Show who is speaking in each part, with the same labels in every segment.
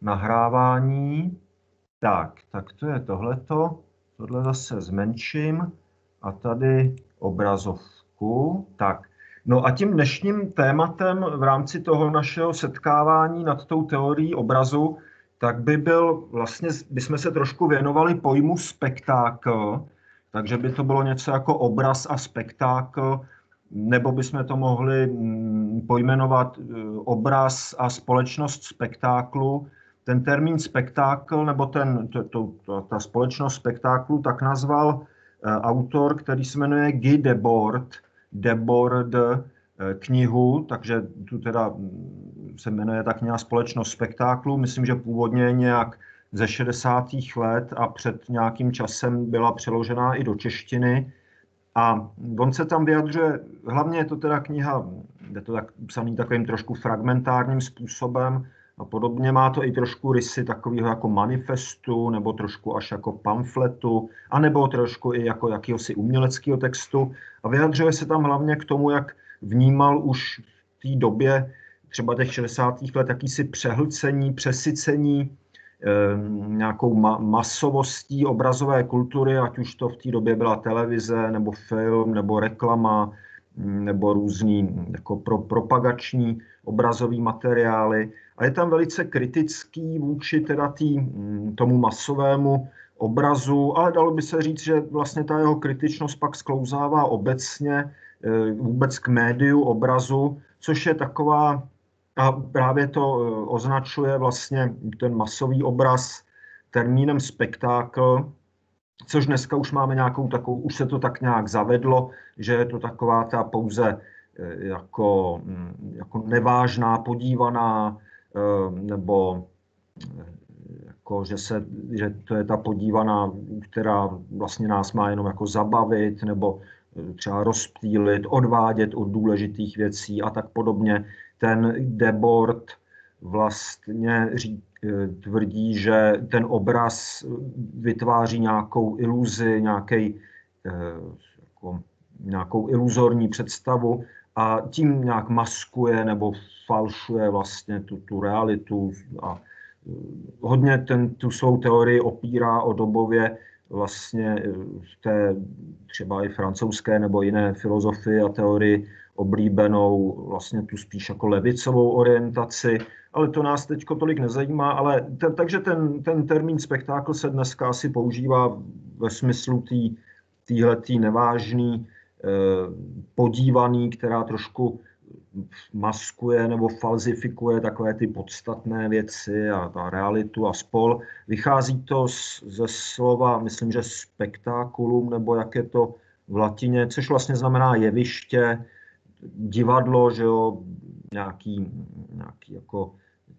Speaker 1: nahrávání. Tak to je tohleto. Tohle zase zmenším a tady obrazovku. Tak. No a tím dnešním tématem v rámci toho našeho setkávání nad tou teorií obrazu, tak bychom se trošku věnovali pojmu spektákl, takže by to bylo něco jako obraz a spektákl, nebo bychom to mohli pojmenovat obraz a společnost spektáklu. Ten termín spektákl, nebo ta společnost spektáklu, tak nazval autor, který se jmenuje Guy Debord knihu, takže tu teda se jmenuje ta kniha Společnost spektáklu. Myslím, že původně nějak ze 60. let a před nějakým časem byla přeložená i do češtiny. A on se tam vyjadřuje, hlavně je to teda kniha, je to tak psaný takovým trošku fragmentárním způsobem a podobně, má to i trošku rysy takového jako manifestu, nebo trošku až jako pamfletu, anebo trošku i jako jakéhosi uměleckého textu. A vyjadřuje se tam hlavně k tomu, jak vnímal už v té době, třeba těch 60. let, jakýsi přehlcení, přesycení nějakou masovostí obrazové kultury, ať už to v té době byla televize, nebo film, nebo reklama, nebo různý jako propagační obrazový materiály. A je tam velice kritický vůči teda tomu masovému obrazu, ale dalo by se říct, že vlastně ta jeho kritičnost pak sklouzává obecně vůbec k médiu obrazu, což je taková, a právě to označuje vlastně ten masový obraz termínem spektákl, což dneska už máme nějakou takovou, už se to tak nějak zavedlo, že je to taková ta pouze jako nevážná, podívaná, nebo jako, že to je ta podívaná, která vlastně nás má jenom jako zabavit, nebo třeba rozptýlit, odvádět od důležitých věcí a tak podobně. Ten Debord vlastně tvrdí, že ten obraz vytváří nějakou iluzi, nějakou iluzorní představu a tím nějak maskuje nebo falšuje vlastně tu realitu. A hodně tu svou teorii opírá o dobově vlastně v té třeba i francouzské nebo jiné filozofii a teorii oblíbenou vlastně tu spíš jako levicovou orientaci, ale to nás teď tolik nezajímá, ale takže ten termín spektákl se dneska asi používá ve smyslu téhletý nevážný, podívaný, která trošku maskuje nebo falzifikuje takové ty podstatné věci a ta realitu a spol. Vychází to ze slova, myslím, že spektákulum, nebo jak je to v latině, což vlastně znamená jeviště, divadlo, že jo, nějaký jako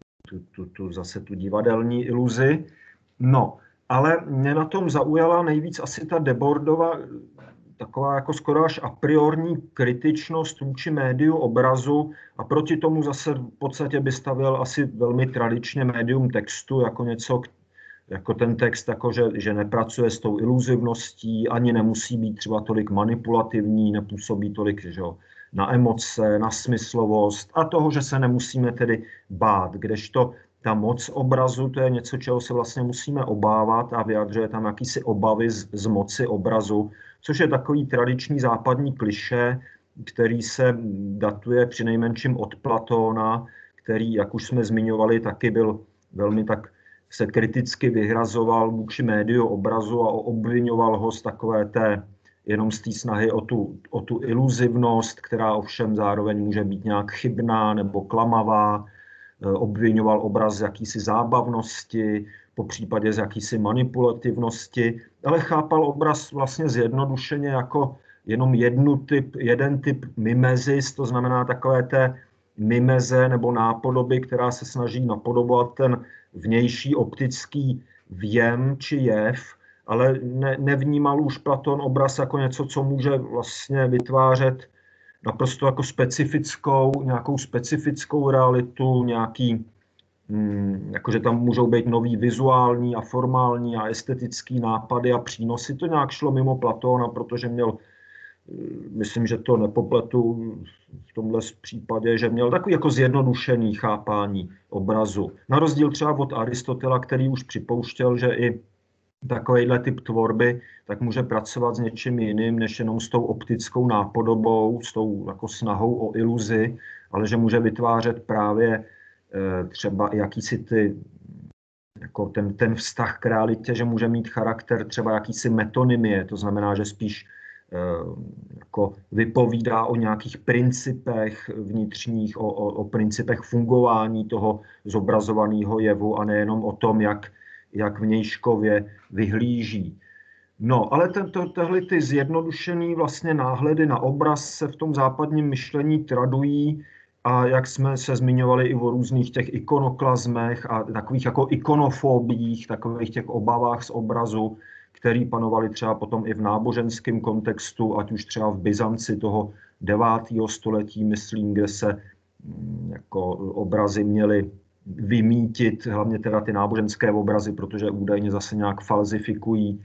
Speaker 1: zase tu divadelní iluzi. No, ale mě na tom zaujala nejvíc asi ta Debordova taková jako skoro až a priorní kritičnost vůči médiu obrazu a proti tomu zase v podstatě by stavěl asi velmi tradičně médium textu jako něco, jako ten text, jako že nepracuje s tou iluzivností, ani nemusí být třeba tolik manipulativní, nepůsobí tolik, že jo, na emoce, na smyslovost a toho, že se nemusíme tedy bát, kdežto ta moc obrazu, to je něco, čeho se vlastně musíme obávat a vyjadřuje tam jakýsi obavy z moci obrazu, což je takový tradiční západní klišé, který se datuje přinejmenším od Platóna, který, jak už jsme zmiňovali, taky byl velmi tak se kriticky vyhrazoval vůči médiu obrazu a obvinoval ho z takové jenom z té snahy o tu iluzivnost, která ovšem zároveň může být nějak chybná nebo klamavá. Obvinoval obraz z jakýsi zábavnosti, po případě z jakýsi manipulativnosti, ale chápal obraz vlastně zjednodušeně jako jenom jeden typ mimezis, to znamená takové té mimeze nebo nápodoby, která se snaží napodobovat ten vnější optický vjem či jev, ale nevnímal už Platón obraz jako něco, co může vlastně vytvářet naprosto jako nějakou specifickou realitu, jakože tam můžou být nový vizuální a formální a estetický nápady a přínosy. To nějak šlo mimo Platóna, protože měl myslím, že to nepopletu v tomhle případě, že měl takový jako zjednodušený chápání obrazu. Na rozdíl třeba od Aristotela, který už připouštěl, že i takovýhle typ tvorby tak může pracovat s něčím jiným, než jenom s tou optickou nápodobou, s tou jako snahou o iluzi, ale že může vytvářet právě třeba jakýsi jako ten vztah k realitě, že může mít charakter třeba jakýsi metonymie, to znamená, že spíš jako vypovídá o nějakých principech vnitřních, o principech fungování toho zobrazovaného jevu a nejenom o tom, jak vnějškově vyhlíží. No, ale tyhle ty zjednodušený vlastně náhledy na obraz se v tom západním myšlení tradují a jak jsme se zmiňovali i o různých těch ikonoklazmech a takových jako ikonofobích, takových těch obavách z obrazu, který panovaly třeba potom i v náboženském kontextu, ať už třeba v Byzanci toho 9. století, myslím, kde se jako obrazy měly vymítit, hlavně teda ty náboženské obrazy, protože údajně zase nějak falzifikují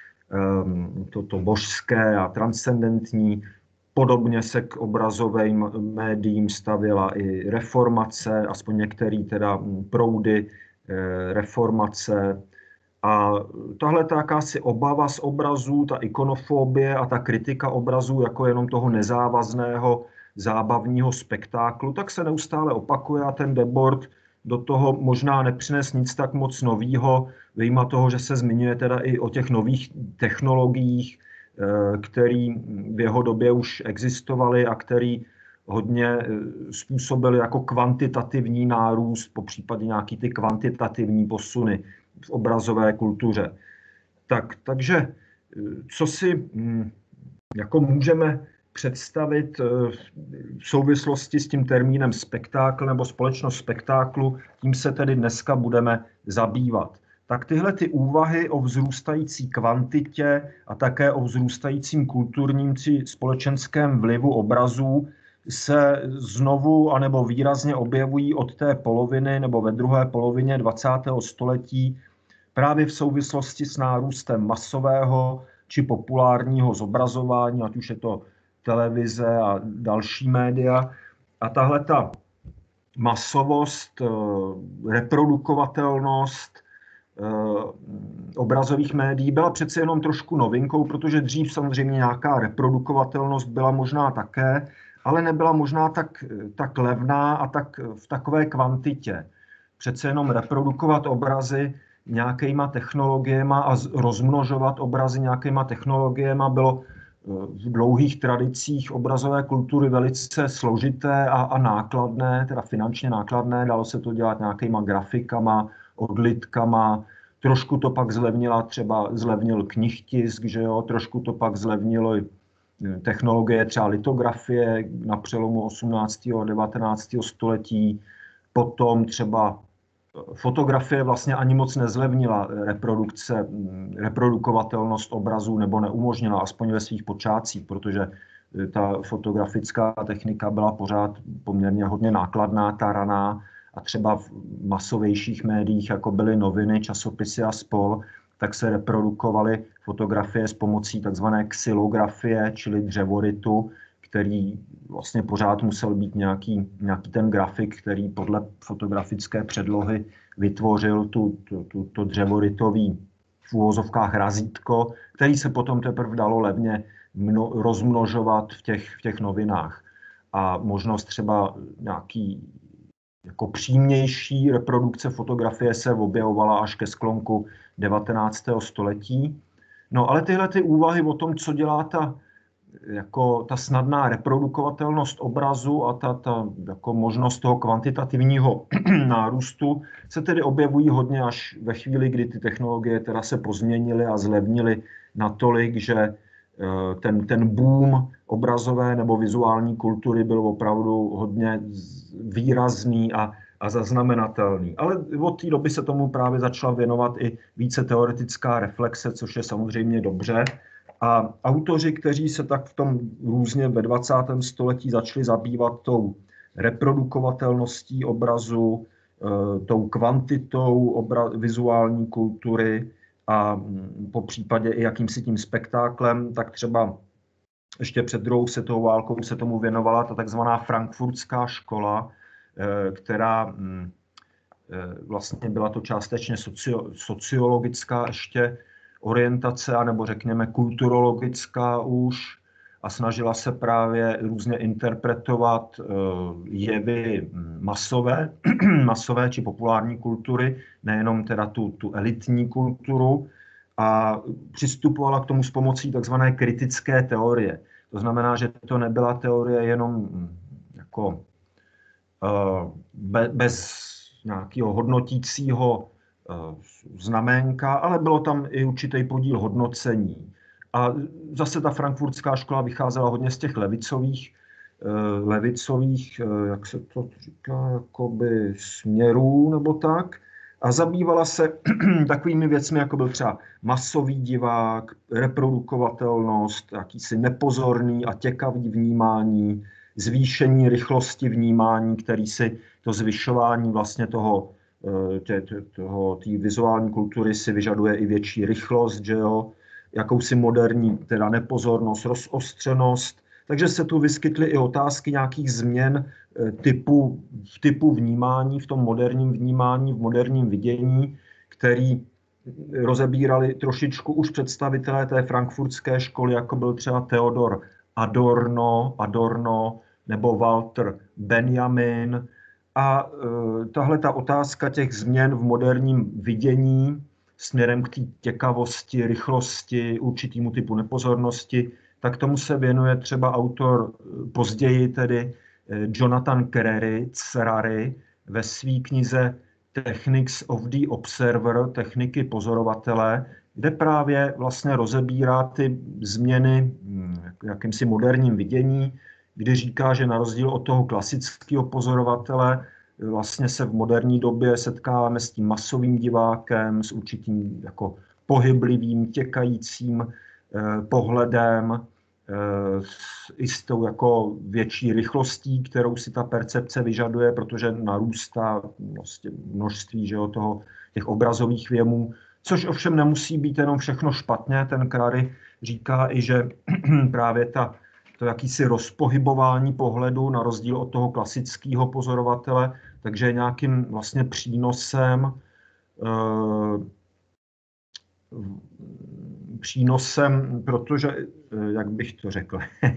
Speaker 1: to božské a transcendentní. Podobně se k obrazovým médiím stavěla i reformace, aspoň některé teda proudy reformace. A tahle ta jakási obava z obrazů, ta ikonofobie a ta kritika obrazů jako jenom toho nezávazného zábavního spektáklu, tak se neustále opakuje a ten Debord do toho možná nepřines nic tak moc novýho, vyjma toho, že se zmiňuje teda i o těch nových technologiích, které v jeho době už existovaly a který hodně způsobily jako kvantitativní nárůst, popřípadě nějaký ty kvantitativní posuny v obrazové kultuře. Takže co si jako můžeme představit v souvislosti s tím termínem spektákl nebo společnost spektáklu, tím se tedy dneska budeme zabývat. Tak tyhle ty úvahy o vzrůstající kvantitě a také o vzrůstajícím kulturním či společenském vlivu obrazů se znovu anebo výrazně objevují od té poloviny nebo ve druhé polovině 20. století právě v souvislosti s nárůstem masového či populárního zobrazování, ať už je to televize a další média. A tahle ta masovost, reprodukovatelnost obrazových médií byla přece jenom trošku novinkou, protože dřív samozřejmě nějaká reprodukovatelnost byla možná také, ale nebyla možná tak levná a v takové kvantitě. Přece jenom reprodukovat obrazy nějakýma technologiemi a rozmnožovat obrazy nějakýma technologiemi bylo v dlouhých tradicích obrazové kultury velice složité a nákladné, teda finančně nákladné. Dalo se to dělat nějakýma grafikama, odlitkama. Trošku to pak zlevnil knihtisk, že jo? Trošku to pak zlevnilo technologie třeba litografie na přelomu 18. a 19. století. Potom třeba fotografie vlastně ani moc nezlevnila reprodukovatelnost obrazů nebo neumožnila, aspoň ve svých počátcích, protože ta fotografická technika byla pořád poměrně hodně nákladná, taraná a třeba v masovějších médiích, jako byly noviny, časopisy a spol, tak se reprodukovaly fotografie s pomocí takzvané xylografie, čili dřevoritu, který vlastně pořád musel být nějaký ten grafik, který podle fotografické předlohy vytvořil to dřevoritový v úvozovkách razítko, který se potom teprve dalo levně rozmnožovat v těch novinách. A možnost třeba nějaký jako přímější reprodukce fotografie se objevovala až ke sklonku 19. století. No ale tyhle ty úvahy o tom, co dělá ta snadná reprodukovatelnost obrazu a ta jako možnost toho kvantitativního nárůstu se tedy objevují hodně až ve chvíli, kdy ty technologie teda se pozměnily a zlevnily natolik, že ten boom obrazové nebo vizuální kultury byl opravdu hodně výrazný a zaznamenatelný. Ale od té doby se tomu právě začala věnovat i více teoretická reflexe, což je samozřejmě dobře. A autoři, kteří se tak v tom různě ve 20. století začali zabývat tou reprodukovatelností obrazu, tou kvantitou vizuální kultury a po případě i jakýmsi tím spektáklem, tak třeba ještě před druhou světovou válkou se tomu věnovala ta takzvaná frankfurtská škola, která vlastně byla to částečně sociologická ještě orientace, anebo řekněme kulturologická už, a snažila se právě různě interpretovat jevy masové či populární kultury, nejenom teda tu elitní kulturu, a přistupovala k tomu s pomocí takzvané kritické teorie. To znamená, že to nebyla teorie jenom jako bez nějakého hodnotícího znaménka, ale bylo tam i určitý podíl hodnocení. A zase ta frankfurtská škola vycházela hodně z těch levicových, jak se to říká, jakoby směrů nebo tak, a zabývala se takovými věcmi, jako byl třeba masový divák, reprodukovatelnost, jakýsi nepozorný a těkavý vnímání, zvýšení rychlosti vnímání, který si to zvyšování vlastně té vizuální kultury si vyžaduje i větší rychlost, že jo, jakousi moderní, teda nepozornost, rozostřenost. Takže se tu vyskytly i otázky nějakých změn typu vnímání, v tom moderním vnímání, v moderním vidění, který rozebírali trošičku už představitelé té frankfurtské školy, jako byl třeba Theodor Adorno nebo Walter Benjamin. A tahle ta otázka těch změn v moderním vidění směrem k té těkavosti, rychlosti, určitému typu nepozornosti, tak tomu se věnuje třeba autor později, tedy Jonathan Crary, ve své knize Techniques of the Observer, techniky pozorovatele, kde právě vlastně rozebírá ty změny v jakýmsi moderním vidění, kdy říká, že na rozdíl od toho klasického pozorovatele vlastně se v moderní době setkáváme s tím masovým divákem, s určitým jako pohyblivým, těkajícím pohledem, i s tou jako větší rychlostí, kterou si ta percepce vyžaduje, protože narůstá vlastně množství, že jo, těch obrazových věmů, což ovšem nemusí být jenom všechno špatně. Ten Crary říká i, že právě to jakýsi rozpohybování pohledu na rozdíl od toho klasického pozorovatele, takže je nějakým vlastně přínosem, protože, jak bych to řekl,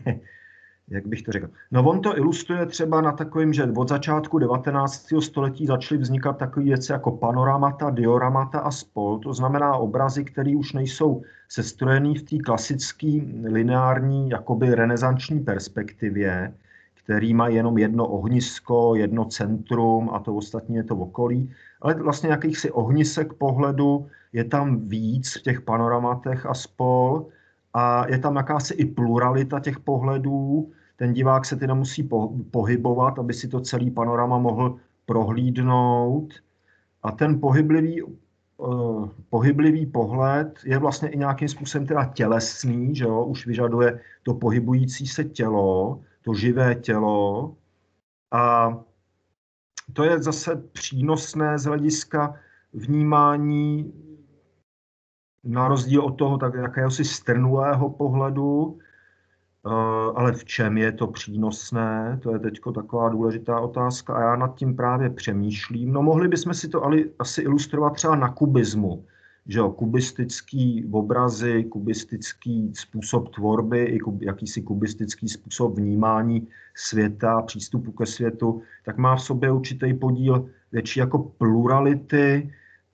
Speaker 1: No on to ilustruje třeba na takovým, že od začátku 19. století začaly vznikat takové věci jako panoramata, dioramata a spol. To znamená obrazy, které už nejsou sestrojený v té klasické lineární, jakoby renesanční perspektivě, který má jenom jedno ohnisko, jedno centrum a to ostatní je to okolí. Ale vlastně jakýchsi ohnisek pohledu je tam víc v těch panoramatech a spol. A je tam jakási i pluralita těch pohledů. Ten divák se teda musí pohybovat, aby si to celý panorama mohl prohlídnout. A ten pohyblivý pohled je vlastně i nějakým způsobem teda tělesný, že jo? Už vyžaduje to pohybující se tělo, to živé tělo. A to je zase přínosné z hlediska vnímání, na rozdíl od toho tak jakéhosi strnulého pohledu, ale v čem je to přínosné, to je teď taková důležitá otázka a já nad tím právě přemýšlím. No mohli bychom si to ale asi ilustrovat třeba na kubismu, že jo, kubistický obrazy, kubistický způsob tvorby i jakýsi kubistický způsob vnímání světa, přístupu ke světu, tak má v sobě určitý podíl větší jako plurality,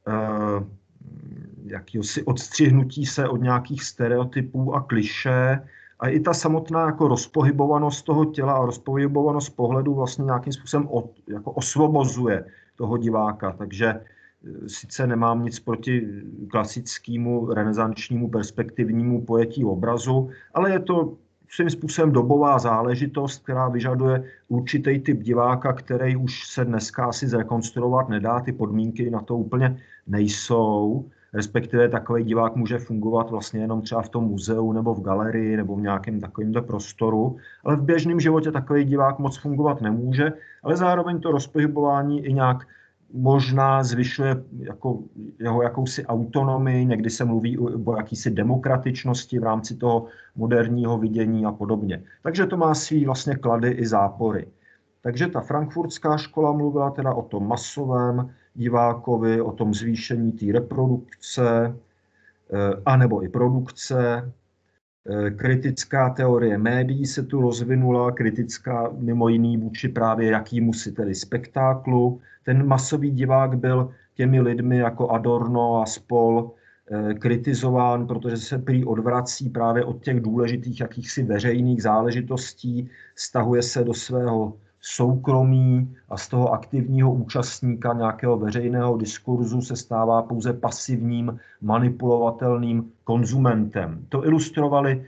Speaker 1: jakýhosi odstřihnutí se od nějakých stereotypů a klišé a i ta samotná jako rozpohybovanost toho těla a rozpohybovanost pohledu vlastně nějakým způsobem jako osvobozuje toho diváka. Takže sice nemám nic proti klasickému renesančnímu perspektivnímu pojetí obrazu, ale je to svým způsobem dobová záležitost, která vyžaduje určitý typ diváka, který už se dneska asi zrekonstruovat nedá, ty podmínky na to úplně nejsou. Respektive takový divák může fungovat vlastně jenom třeba v tom muzeu nebo v galerii nebo v nějakém takovémto prostoru, ale v běžném životě takový divák moc fungovat nemůže, ale zároveň to rozpohybování i nějak možná zvyšuje jako jeho jakousi autonomii, někdy se mluví o jakýsi demokratičnosti v rámci toho moderního vidění a podobně. Takže to má svý vlastně klady i zápory. Takže ta frankfurtská škola mluvila teda o tom masovém divákovi, o tom zvýšení té reprodukce, anebo i produkce. Kritická teorie médií se tu rozvinula, kritická mimo jiný vůči právě jakýmusi tedy spektáklu. Ten masový divák byl těmi lidmi jako Adorno a spol kritizován, protože se prý odvrací právě od těch důležitých jakýchsi veřejných záležitostí, stahuje se do svého soukromí a z toho aktivního účastníka nějakého veřejného diskurzu se stává pouze pasivním, manipulovatelným konzumentem. To ilustrovali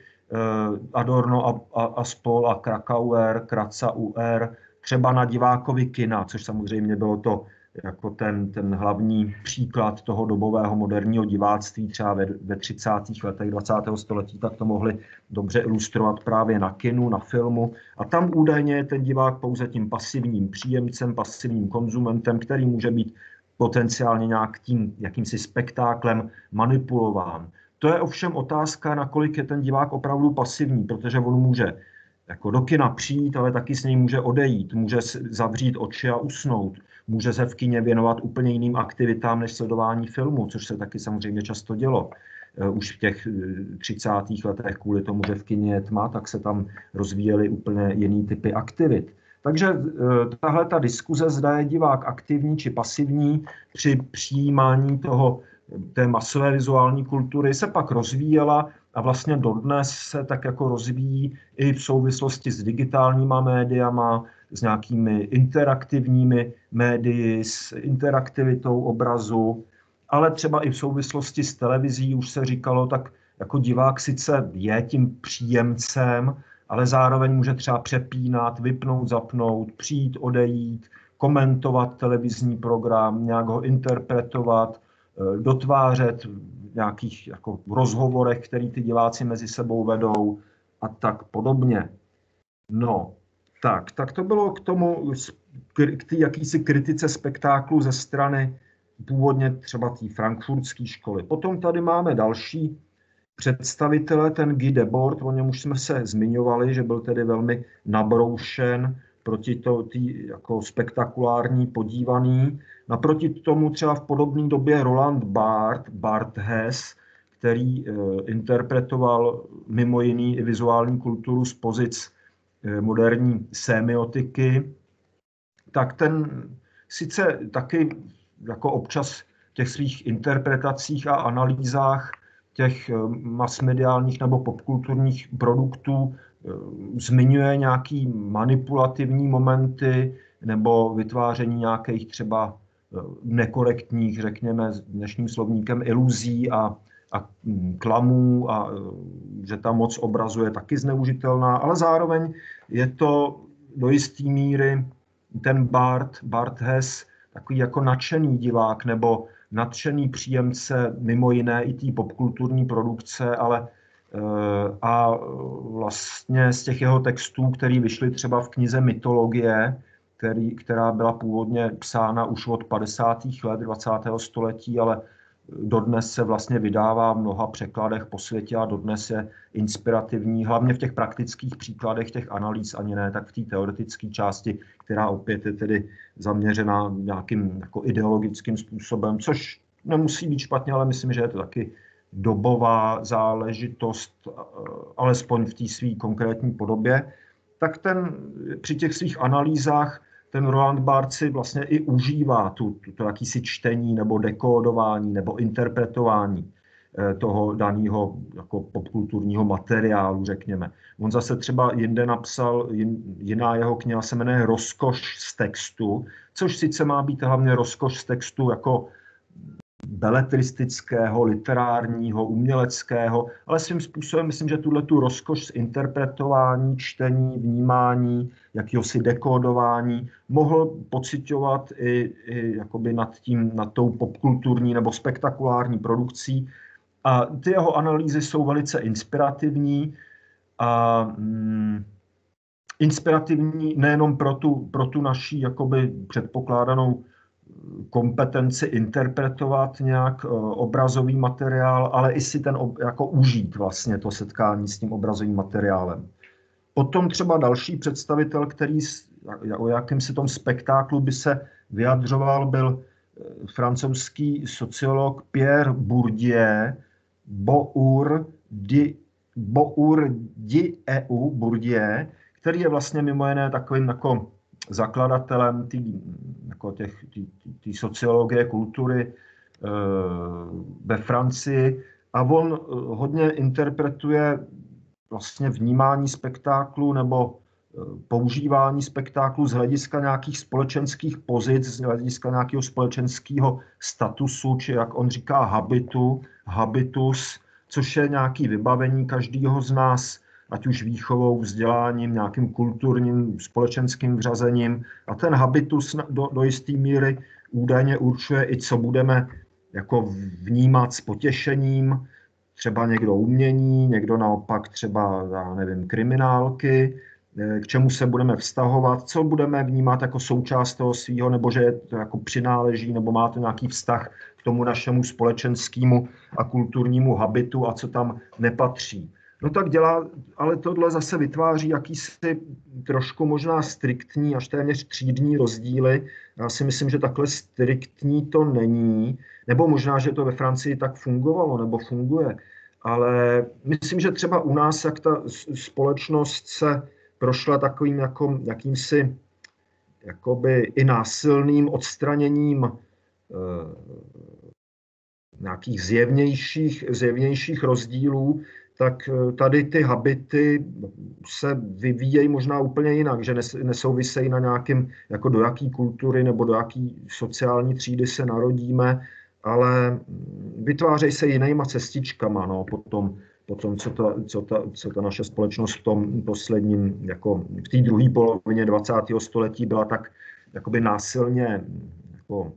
Speaker 1: Adorno a spol a Krakauer, Kratza UR, třeba na divákovi kina, což samozřejmě bylo to jako ten hlavní příklad toho dobového moderního diváctví třeba ve 30. letech 20. století, tak to mohli dobře ilustrovat právě na kinu, na filmu. A tam údajně je ten divák pouze tím pasivním příjemcem, pasivním konzumentem, který může být potenciálně nějakým jakýmsi spektáklem manipulován. To je ovšem otázka, nakolik je ten divák opravdu pasivní, protože on může jako do kina přijít, ale taky s něj může odejít, může zavřít oči a usnout, může se v kině věnovat úplně jiným aktivitám než sledování filmu, což se taky samozřejmě často dělo. Už v těch 30. letech kvůli tomu, že v kině je tma, tak se tam rozvíjely úplně jiný typy aktivit. Takže tahle ta diskuze, zda je divák aktivní či pasivní při přijímání té masové vizuální kultury, se pak rozvíjela a vlastně dodnes se tak jako rozvíjí i v souvislosti s digitálníma médiama, s nějakými interaktivními médii, s interaktivitou obrazu, ale třeba i v souvislosti s televizí už se říkalo, tak jako divák sice je tím příjemcem, ale zároveň může třeba přepínat, vypnout, zapnout, přijít, odejít, komentovat televizní program, nějak ho interpretovat, dotvářet v nějakých jako rozhovorech, který ty diváci mezi sebou vedou a tak podobně. No, tak to bylo k tomu, k té jakýsi kritice spektáklu ze strany původně třeba té frankfurtské školy. Potom tady máme další představitele, ten Guy Debord, o něm už jsme se zmiňovali, že byl tedy velmi nabroušen proti tý jako spektakulární podívaný. Naproti tomu třeba v podobné době Roland Barthes, který interpretoval mimo jiný i vizuální kulturu z pozic moderní semiotiky, tak ten sice taky jako občas v těch svých interpretacích a analýzách těch masmediálních nebo popkulturních produktů zmiňuje nějaký manipulativní momenty nebo vytváření nějakých třeba nekorektních, řekněme dnešním slovníkem, iluzí a klamů a že ta moc obrazu je taky zneužitelná, ale zároveň je to do jisté míry ten Barthes takový jako nadšený divák nebo nadšený příjemce mimo jiné i té popkulturní produkce, ale a vlastně z těch jeho textů, které vyšly třeba v knize Mytologie, která byla původně psána už od 50. let 20. století, ale dodnes se vlastně vydává v mnoha překladech po světě a dodnes je inspirativní, hlavně v těch praktických příkladech těch analýz, ani ne tak v té teoretické části, která opět je tedy zaměřena nějakým jako ideologickým způsobem, což nemusí být špatně, ale myslím, že je to taky dobová záležitost, alespoň v té své konkrétní podobě, tak při těch svých analýzách ten Roland Barthes si vlastně i užívá to jakýsi čtení nebo dekódování nebo interpretování toho daného jako popkulturního materiálu, řekněme. On zase třeba jinde napsal, jiná jeho kniha se jmenuje Rozkoš z textu, což sice má být hlavně rozkoš z textu jako beletristického, literárního, uměleckého, ale svým způsobem myslím, že tu rozkoš z interpretování, čtení, vnímání, jakéhosi dekódování mohl pociťovat i jakoby nad tou popkulturní nebo spektakulární produkcí. A ty jeho analýzy jsou velice inspirativní a inspirativní nejenom pro tu naší jakoby předpokládanou kompetenci interpretovat nějak obrazový materiál, ale i si ten jako užít vlastně to setkání s tím obrazovým materiálem. Potom třeba další představitel, který o jakýmsi tom spektáklu by se vyjadřoval, byl francouzský sociolog Pierre Bourdieu, Bourdieu, který je vlastně mimo jiné takovým jako zakladatelem té sociologie kultury ve Francii, a on hodně interpretuje vlastně vnímání spektáklu nebo používání spektáklu z hlediska nějakých společenských pozic, z hlediska nějakého společenského statusu, či jak on říká habitus, což je nějaké vybavení každého z nás, ať už výchovou, vzděláním, nějakým kulturním, společenským vřazením. A ten habitus do jisté míry údajně určuje i, co budeme jako vnímat s potěšením, třeba někdo umění, někdo naopak třeba, já nevím, kriminálky, k čemu se budeme vztahovat, co budeme vnímat jako součást toho svého, nebo že to jako přináleží, nebo má to nějaký vztah k tomu našemu společenskému a kulturnímu habitu a co tam nepatří. No tak dělá, ale tohle zase vytváří jakýsi trošku možná striktní, až téměř třídní rozdíly. Já si myslím, že takhle striktní to není, nebo možná, že to ve Francii tak fungovalo, nebo funguje. Ale myslím, že třeba u nás, jak ta společnost se prošla takovým jakýmsi jakoby i násilným odstraněním nějakých zjevnějších rozdílů, tak tady ty habity se vyvíjejí možná úplně jinak, že nesouvisejí na nějakým, jako do jaký kultury nebo do jaký sociální třídy se narodíme, ale vytvářejí se jinýma cestičkama, no, potom co ta naše společnost v tom posledním, jako v té druhé polovině 20. století byla tak jakoby násilně, jako,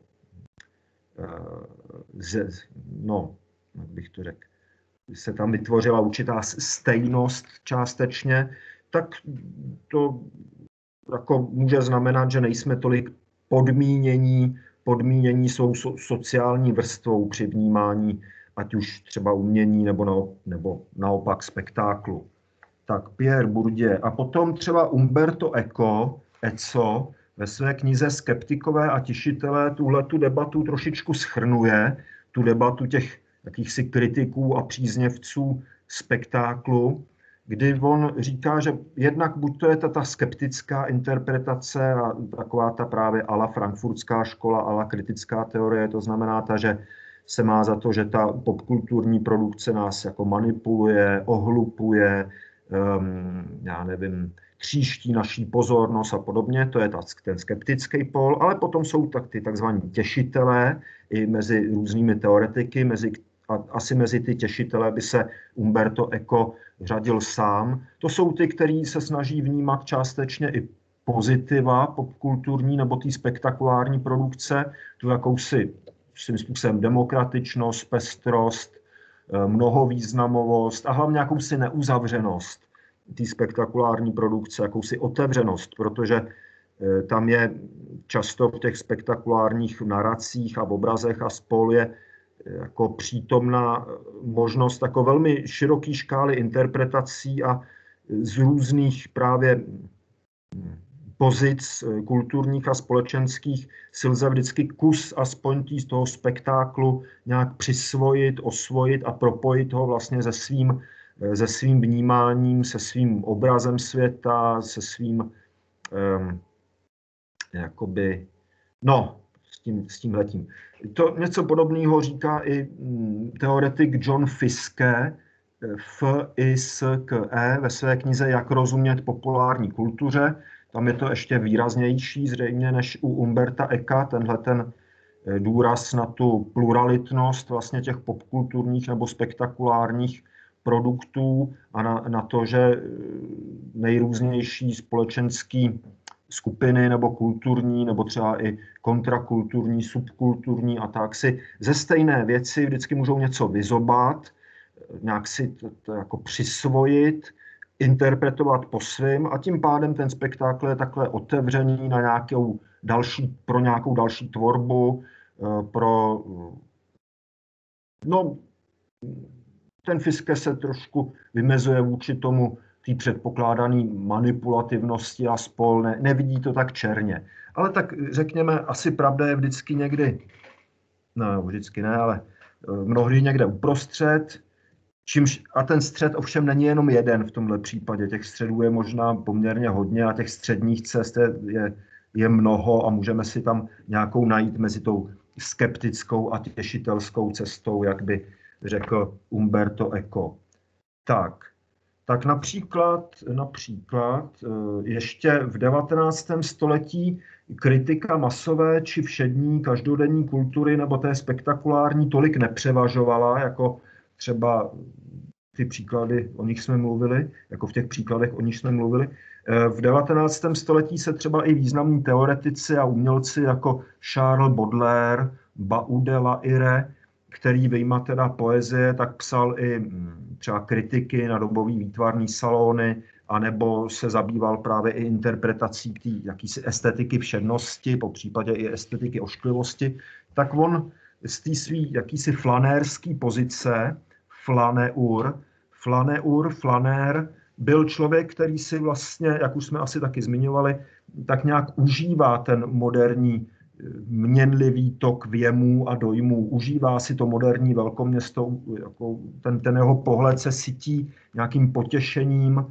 Speaker 1: jak bych to řekl, se tam vytvořila určitá stejnost částečně, tak to jako může znamenat, že nejsme tolik podmínění svou sociální vrstvou při vnímání, ať už třeba umění nebo naopak spektáklu. Tak Pierre Bourdieu. A potom třeba Umberto Eco ve své knize Skeptikové a těšitelé tuhletu debatu trošičku shrnuje, tu debatu těch jakýchsi kritiků a příznivců spektáklu, kdy on říká, že jednak buď to je ta skeptická interpretace a taková ta právě ala frankfurtská škola, ala kritická teorie, to znamená ta, že se má za to, že ta popkulturní produkce nás jako manipuluje, ohlupuje, já nevím, tříští naší pozornost a podobně, to je ten skeptický pól, ale potom jsou tak ty takzvaní těšitelé i mezi různými teoretiky, asi mezi ty těšitelé by se Umberto Eco řadil sám. To jsou ty, kteří se snaží vnímat částečně i pozitiva popkulturní nebo té spektakulární produkce, tu jakousi svým způsobem demokratičnost, pestrost, mnohovýznamovost a hlavně jakousi neuzavřenost té spektakulární produkce, jakousi otevřenost, protože tam je často v těch spektakulárních naracích a v obrazech a spol je jako přítomná možnost jako velmi široký škály interpretací a z různých právě pozic kulturních a společenských si lze vždycky kus aspoň z toho spektáklu nějak přisvojit, osvojit a propojit ho vlastně se svým vnímáním, se svým obrazem světa, se svým jakoby, no, s tímhletím. To něco podobného říká i teoretik John Fiske, F-I-S-K-E, ve své knize Jak rozumět populární kultuře. Tam je to ještě výraznější zřejmě než u Umberta Eka, ten důraz na tu pluralitnost vlastně těch popkulturních nebo spektakulárních produktů a na to, že nejrůznější společenský skupiny nebo kulturní, nebo třeba i kontrakulturní, subkulturní a tak si ze stejné věci vždycky můžou něco vyzobat, nějak si to jako přisvojit interpretovat po svém a tím pádem ten spektákl je takhle otevřený na pro nějakou další tvorbu, ten Fiske se trošku vymezuje vůči tomu té předpokládané manipulativnosti a spol, nevidí to tak černě. Ale tak řekněme, asi pravda je vždycky někdy, no vždycky ne, ale mnohdy někde uprostřed, a ten střed ovšem není jenom jeden v tomhle případě, těch středů je možná poměrně hodně a těch středních cest je mnoho a můžeme si tam nějakou najít mezi tou skeptickou a těšitelskou cestou, jak by řekl Umberto Eco. Tak například ještě v 19. století kritika masové či všední každodenní kultury nebo té spektakulární tolik nepřevažovala, jako třeba ty příklady, o nich jsme mluvili, jako v těch příkladech, o nich jsme mluvili. V 19. století se třeba i významní teoretici a umělci jako Charles Baudelaire, Baudet de la Hire, který vyjma teda poezie, tak psal i třeba kritiky na dobový výtvarný salony, anebo se zabýval právě i interpretací té jakýsi estetiky všednosti, po případě i estetiky ošklivosti, tak on z té svý jakýsi flanérský pozice, flanér, byl člověk, který si vlastně, jak už jsme asi taky zmiňovali, tak nějak užívá ten moderní měnlivý tok věmů a dojmů. Užívá si to moderní velkoměsto, jako ten jeho pohled se sytí nějakým potěšením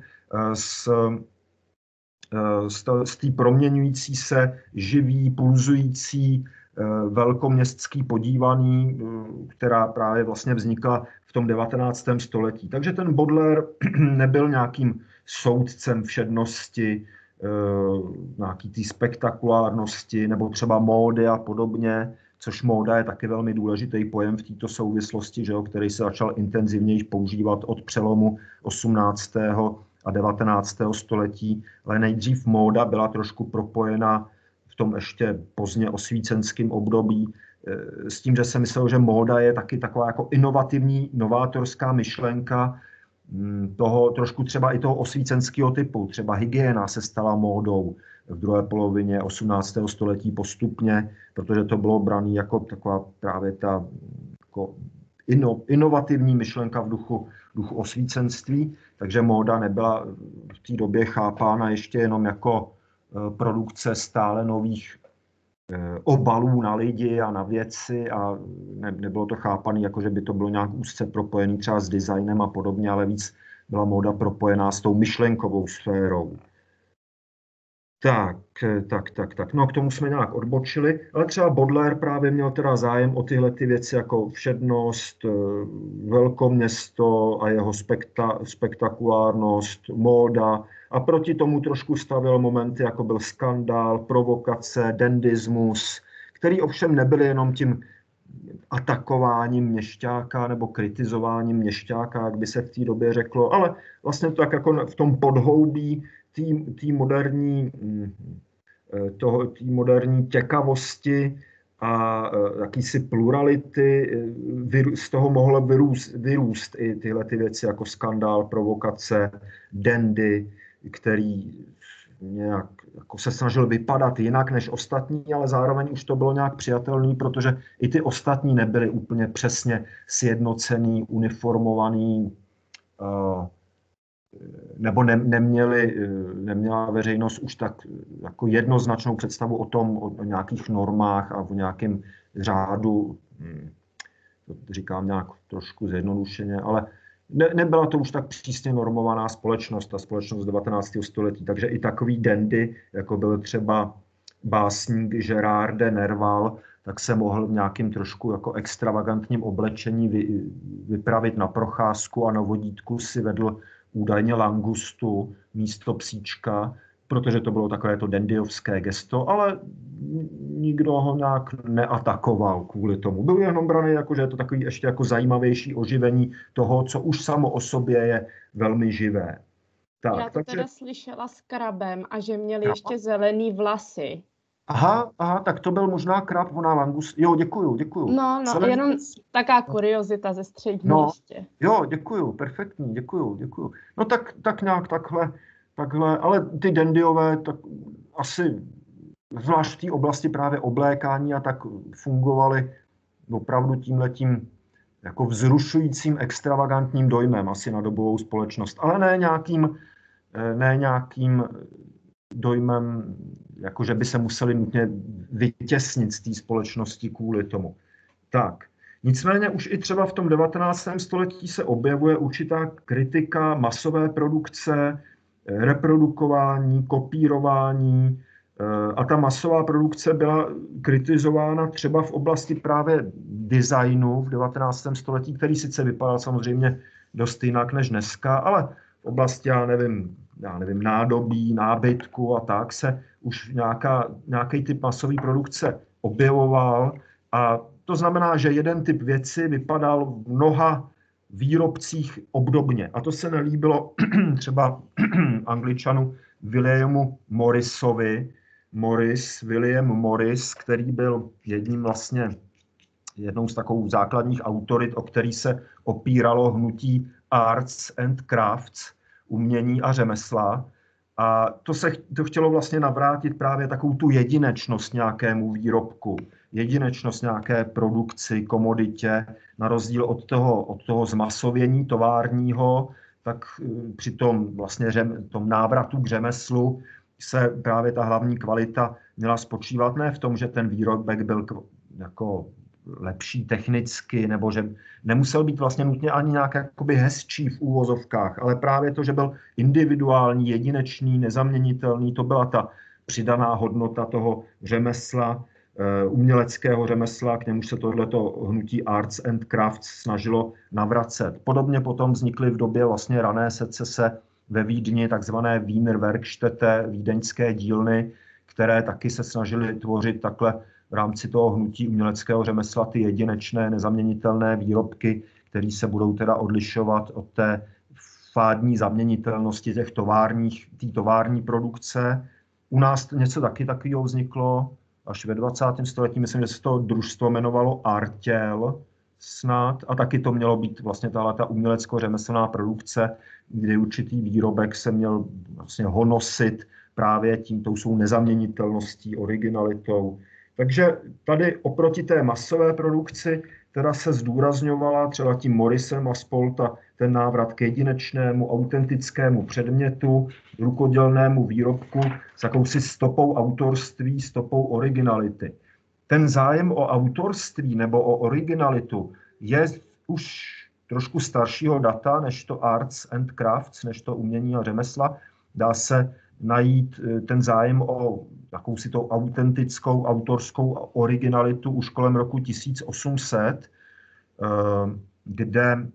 Speaker 1: z té proměňující se, živý, pulzující, velkoměstský podívaný, která právě vlastně vznikla v tom 19. století. Takže ten Baudelaire nebyl nějakým soudcem všednosti, nějaký té spektakulárnosti nebo třeba módy a podobně, což móda je taky velmi důležitý pojem v této souvislosti, že jo, který se začal intenzivněji používat od přelomu 18. a 19. století, ale nejdřív móda byla trošku propojena v tom ještě pozdně osvícenském období s tím, že se myslelo, že móda je taky taková jako inovativní, novátorská myšlenka, toho trošku třeba i toho osvícenského typu. Třeba hygiena se stala módou v druhé polovině 18. století postupně, protože to bylo brané jako taková právě ta jako inovativní myšlenka v duchu osvícenství, takže móda nebyla v té době chápána ještě jenom jako produkce stále nových obalů na lidi a na věci a nebylo to chápané, jako že by to bylo nějak úzce propojené třeba s designem a podobně, ale víc byla móda propojená s tou myšlenkovou sférou. Tak. No, k tomu jsme nějak odbočili, ale třeba Baudelaire právě měl teda zájem o tyhle ty věci jako všednost, velkoměsto a jeho spektakulárnost, móda a proti tomu trošku stavěl momenty, jako byl skandál, provokace, dandismus, který ovšem nebyly jenom tím atakováním měšťáka nebo kritizováním měšťáka, jak by se v té době řeklo, ale vlastně to tak jako v tom podhoubí té moderní těkavosti a jakýsi plurality, z toho mohlo vyrůst i tyhle ty věci jako skandál, provokace, dandy, který nějak jako se snažil vypadat jinak než ostatní, ale zároveň už to bylo nějak přijatelný, protože i ty ostatní nebyly úplně přesně sjednocený, uniformovaný, nebo neměla veřejnost už tak jako jednoznačnou představu o tom, o nějakých normách a o nějakém řádu, to říkám nějak trošku zjednodušeně, ale nebyla to už tak přísně normovaná společnost, ta společnost 19. století, takže i takový dandy, jako byl třeba básník Gérard de Nerval, tak se mohl v nějakým trošku jako extravagantním oblečení vypravit na procházku a na vodítku si vedl údajně langustu místo psíčka, protože to bylo takové to dandyovské gesto, ale nikdo ho nějak neatakoval kvůli tomu. Byl jenom braný jako, že je to takový ještě jako zajímavější oživení toho, co už samo o sobě je velmi živé.
Speaker 2: Tak, já to teda slyšela s Krabem a že měli ještě zelený vlasy.
Speaker 1: Aha, tak to byl možná krab, ona langus. Jo, děkuju.
Speaker 2: No, jenom taká kuriozita ze Středoměště.
Speaker 1: Jo, děkuju, perfektní, děkuju. No tak nějak takhle, ale ty dandyové tak asi zvlášť v té oblasti právě oblékání a tak fungovaly opravdu tímhletím jako vzrušujícím, extravagantním dojmem asi na dobovou společnost, ale ne nějakým dojmem, jako že by se museli nutně vytěsnit z té společnosti kvůli tomu. Tak, nicméně už i třeba v tom 19. století se objevuje určitá kritika masové produkce, reprodukování, kopírování, a ta masová produkce byla kritizována třeba v oblasti právě designu v 19. století, který sice vypadal samozřejmě dost jinak než dneska, ale v oblasti, já nevím, nádobí, nábytku a tak se už nějaký typ masové produkce objevoval. A to znamená, že jeden typ věci vypadal v mnoha výrobcích obdobně. A to se nelíbilo třeba Angličanu Williamu Morrisovi, William Morris, který byl jednou z takových základních autorit, o který se opíralo hnutí arts and crafts, umění a řemesla. A to chtělo vlastně navrátit právě takovou tu jedinečnost nějakému výrobku, jedinečnost nějaké produkci, komoditě, na rozdíl od toho zmasovění továrního, tak při tom vlastně tom návratu k řemeslu se právě ta hlavní kvalita měla spočívat ne v tom, že ten výrobek byl jako lepší technicky, nebo že nemusel být vlastně nutně ani nějak jakoby hezčí v úvozovkách, ale právě to, že byl individuální, jedinečný, nezaměnitelný, to byla ta přidaná hodnota toho řemesla, uměleckého řemesla, k němuž se tohleto hnutí arts and crafts snažilo navracet. Podobně potom vznikly v době vlastně rané secese ve Vídni takzvané Wiener Werkstätte, vídeňské dílny, které taky se snažily tvořit takhle v rámci toho hnutí uměleckého řemesla ty jedinečné, nezaměnitelné výrobky, které se budou teda odlišovat od té fádní zaměnitelnosti té tovární produkce. U nás něco taky takového vzniklo až ve 20. století, myslím, že se to družstvo jmenovalo Artěl snad, a taky to mělo být vlastně ta umělecko-řemeslná produkce, kdy určitý výrobek se měl vlastně honosit právě tou svou nezaměnitelností, originalitou. Takže tady oproti té masové produkci teda se zdůrazňovala třeba tím Morrisem a spol ten návrat k jedinečnému, autentickému předmětu, rukodělnému výrobku s jakousi stopou autorství, stopou originality. Ten zájem o autorství nebo o originalitu je už trošku staršího data než to arts and crafts, než to umění a řemesla. Dá se najít ten zájem o jakousi tou autentickou, autorskou originalitu už kolem roku 1800, kde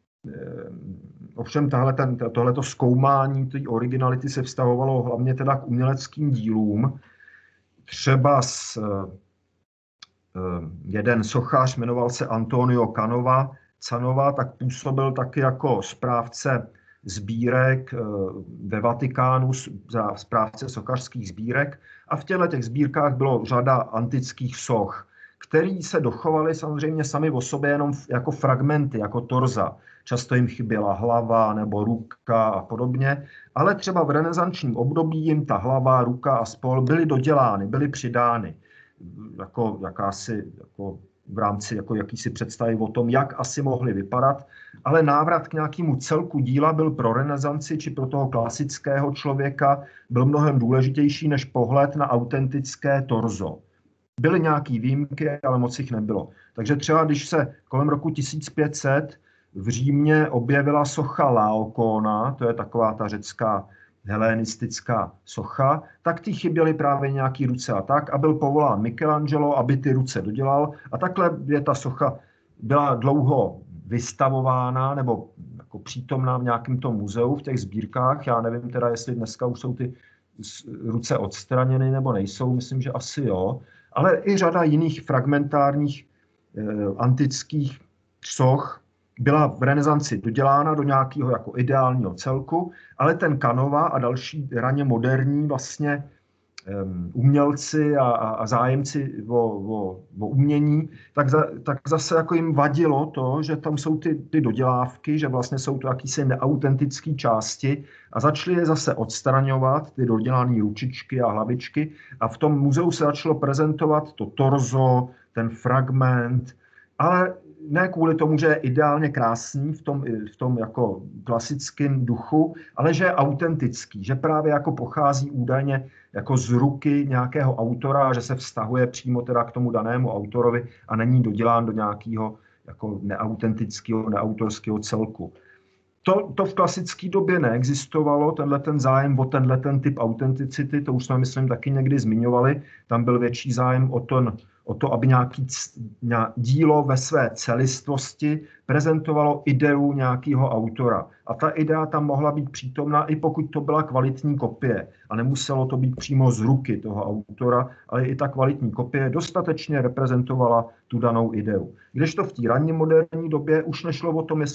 Speaker 1: ovšem tohleto zkoumání té originality se vztahovalo hlavně teda k uměleckým dílům. Třeba jeden sochař, jmenoval se Antonio Canova, tak působil taky jako správce sbírek ve Vatikánu, správce sochařských sbírek, a v těch sbírkách bylo řada antických soch, které se dochovaly samozřejmě sami o sobě jenom jako fragmenty, jako torza. Často jim chyběla hlava nebo ruka a podobně, ale třeba v renesančním období jim ta hlava, ruka a spol byly dodělány, byly přidány jako v rámci jakýsi představy o tom, jak asi mohly vypadat, ale návrat k nějakému celku díla byl pro renesanci či pro toho klasického člověka byl mnohem důležitější než pohled na autentické torzo. Byly nějaké výjimky, ale moc jich nebylo. Takže třeba když se kolem roku 1500 v Římě objevila socha Laokóna, to je taková ta řecká helenistická socha, tak ty chyběly právě nějaký ruce a tak, a byl povolán Michelangelo, aby ty ruce dodělal, a takhle je ta socha byla dlouho vystavována nebo jako přítomná v nějakém tom muzeu, v těch sbírkách. Já nevím teda, jestli dneska už jsou ty ruce odstraněny nebo nejsou, myslím, že asi jo, ale i řada jiných fragmentárních antických soch byla v renesanci dodělána do nějakého jako ideálního celku, ale ten Canova a další raně moderní vlastně umělci a zájemci o umění, tak zase jako jim vadilo to, že tam jsou ty dodělávky, že vlastně jsou to jakýsi neautentické části a začali je zase odstraňovat, ty dodělané ručičky a hlavičky a v tom muzeu se začalo prezentovat to torzo, ten fragment, ale ne kvůli tomu, že je ideálně krásný v tom jako klasickém duchu, ale že je autentický, že právě jako pochází údajně jako z ruky nějakého autora, že se vztahuje přímo teda k tomu danému autorovi a není dodělán do nějakého jako neautentického, neautorského celku. To v klasické době neexistovalo, ten zájem o ten typ autenticity, to už jsme, myslím, taky někdy zmiňovali, tam byl větší zájem o to, aby nějaké dílo ve své celistvosti prezentovalo ideu nějakého autora. A ta idea tam mohla být přítomná, i pokud to byla kvalitní kopie. A nemuselo to být přímo z ruky toho autora, ale i ta kvalitní kopie dostatečně reprezentovala tu danou ideu. Kdežto v té ranní moderní době už nešlo o tom,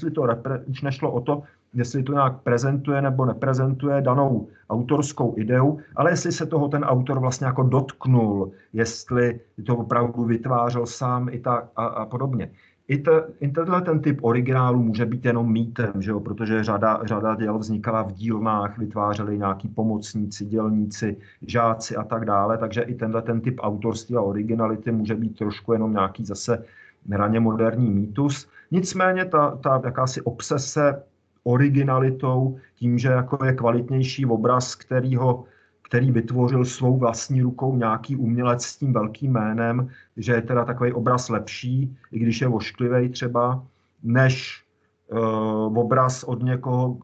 Speaker 1: jestli to nějak prezentuje nebo neprezentuje danou autorskou ideu, ale jestli se toho ten autor vlastně jako dotknul, jestli to opravdu vytvářel sám a podobně. I ten typ originálu může být jenom mýtem, že jo? Protože řada děl vznikala v dílnách, vytvářeli nějaký pomocníci, dělníci, žáci a tak dále, takže i ten typ autorství a originality může být trošku jenom nějaký zase raně moderní mýtus. Nicméně ta jakási obsese originalitou, tím, že jako je kvalitnější obraz, který vytvořil svou vlastní rukou nějaký umělec s tím velkým jménem, že je teda takový obraz lepší, i když je ošklivý třeba, než obraz od někoho,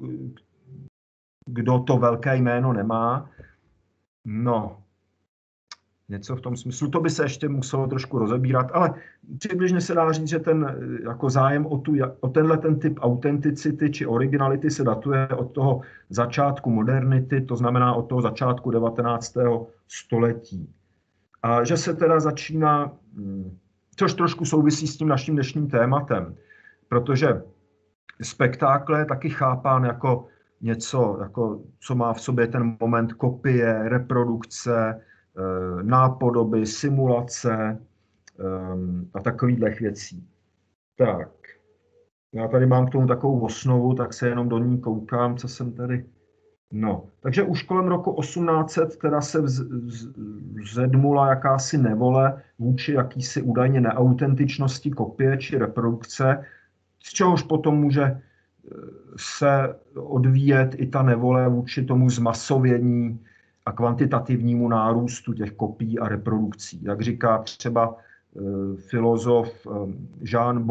Speaker 1: kdo to velké jméno nemá. No, něco v tom smyslu. To by se ještě muselo trošku rozebírat, ale přibližně se dá říct, že ten jako zájem o ten typ autenticity či originality se datuje od toho začátku modernity, to znamená od toho začátku 19. století. A že se teda začíná, což trošku souvisí s tím naším dnešním tématem, protože spektákl je taky chápán jako něco, jako, co má v sobě ten moment kopie, reprodukce, nápodoby, simulace a takových věcí. Tak, já tady mám k tomu takovou osnovu, tak se jenom do ní koukám, co jsem tady. No, takže už kolem roku 1800 teda se vzedmula jakási nevole vůči jakýsi údajně neautentičnosti kopie či reprodukce, z čehož potom může se odvíjet i ta nevole vůči tomu zmasovění a kvantitativnímu nárůstu těch kopií a reprodukcí. Jak říká třeba filozof Jean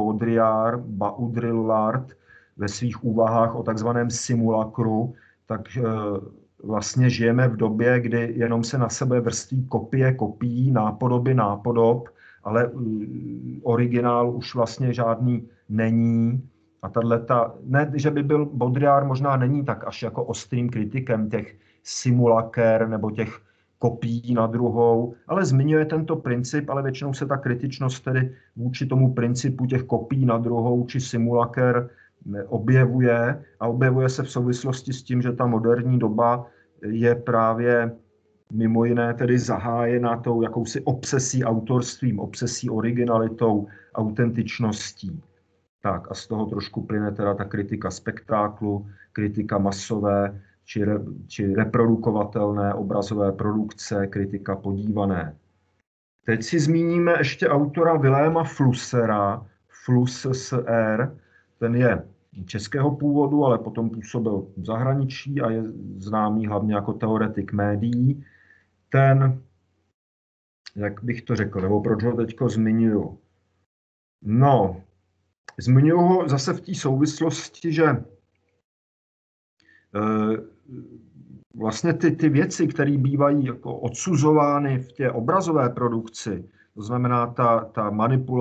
Speaker 1: Baudrillard ve svých úvahách o takzvaném simulakru, tak vlastně žijeme v době, kdy jenom se na sebe vrství kopie kopií, nápodob, ale originál už vlastně žádný není. A ne, že by byl Baudrillard, možná není tak až jako ostrým kritikem těch simulakér nebo těch kopií na druhou, ale zmiňuje tento princip, ale většinou se ta kritičnost tedy vůči tomu principu těch kopií na druhou či simulakér objevuje se v souvislosti s tím, že ta moderní doba je právě mimo jiné tedy zahájena tou jakousi obsesí autorstvím, obsesí originalitou, autentičností. Tak a z toho trošku plyne teda ta kritika spektáklu, kritika masové či reprodukovatelné obrazové produkce, kritika podívané. Teď si zmíníme ještě autora Viléma Flussera, Flusser, ten je českého původu, ale potom působil v zahraničí a je známý hlavně jako teoretik médií. Ten, jak bych to řekl, nebo proč ho teďko zmiňuju? No, zmiňuji ho zase v té souvislosti, že vlastně ty věci, které bývají jako odsuzovány v té obrazové produkci, to znamená ta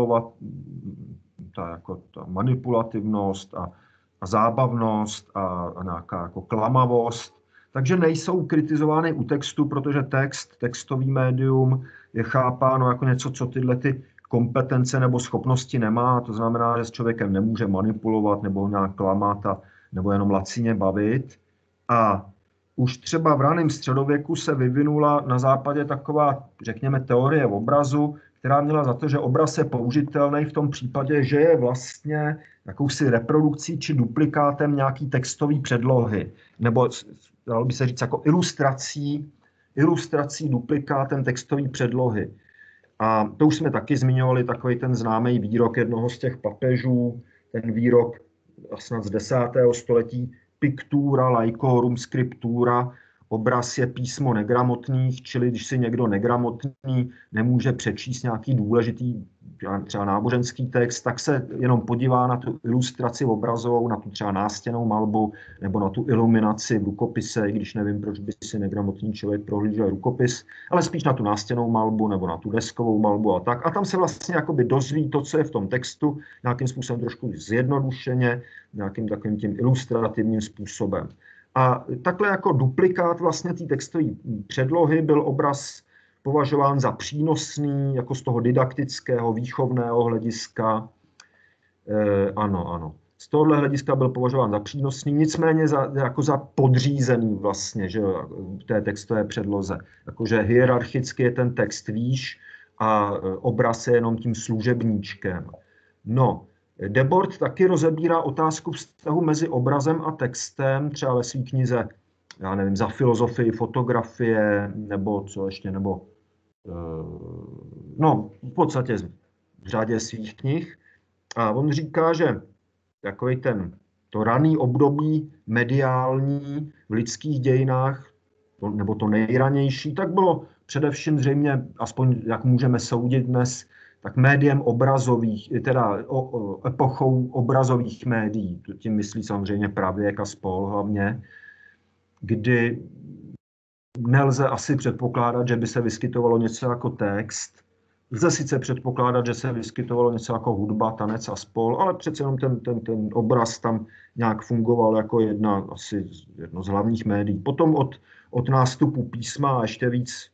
Speaker 1: manipulativnost a zábavnost a nějaká jako klamavost, takže nejsou kritizovány u textu, protože textový médium je chápáno jako něco, co tyhle ty kompetence nebo schopnosti nemá, to znamená, že s člověkem nemůže manipulovat nebo nějak klamat nebo jenom lacině bavit. A už třeba v raném středověku se vyvinula na západě taková, řekněme, teorie obrazu, která měla za to, že obraz je použitelný v tom případě, že je vlastně jakousi reprodukcí či duplikátem nějaký textové předlohy, nebo dalo by se říct jako ilustrací duplikátem textové předlohy. A to už jsme taky zmiňovali, takový ten známý výrok jednoho z těch papežů, ten výrok snad z 10. století, pictura laikorum scriptura, obraz je písmo negramotných, čili když si někdo negramotný nemůže přečíst nějaký důležitý třeba náboženský text, tak se jenom podívá na tu ilustraci obrazovou, na tu třeba nástěnnou malbu nebo na tu iluminaci v rukopise, i když nevím, proč by si negramotný člověk prohlížel rukopis, ale spíš na tu nástěnnou malbu nebo na tu deskovou malbu a tak. A tam se vlastně jakoby dozví to, co je v tom textu, nějakým způsobem trošku zjednodušeně, nějakým takovým tím ilustrativním způsobem. A takhle jako duplikát vlastně té textové předlohy byl obraz považován za přínosný, jako z toho didaktického, výchovného hlediska. Ano. Z tohohle hlediska byl považován za přínosný, nicméně jako za podřízený vlastně, že v té textové předloze. Jakože hierarchicky je ten text výš a obraz je jenom tím služebníčkem. No, Debord taky rozebírá otázku vztahu mezi obrazem a textem, třeba ve své knize, já nevím, Za filozofii fotografie, nebo co ještě, nebo no, v podstatě v řadě svých knih. A on říká, že takový to raný období mediální v lidských dějinách, nebo to nejranější, tak bylo především zřejmě, aspoň jak můžeme soudit dnes, tak médiem obrazových, teda epochou obrazových médií, tím myslí samozřejmě pravěk a spol hlavně, kdy nelze asi předpokládat, že by se vyskytovalo něco jako text. Lze sice předpokládat, že se vyskytovalo něco jako hudba, tanec a spol, ale přece jenom ten obraz tam nějak fungoval jako jedno z hlavních médií. Potom od nástupu písma a ještě víc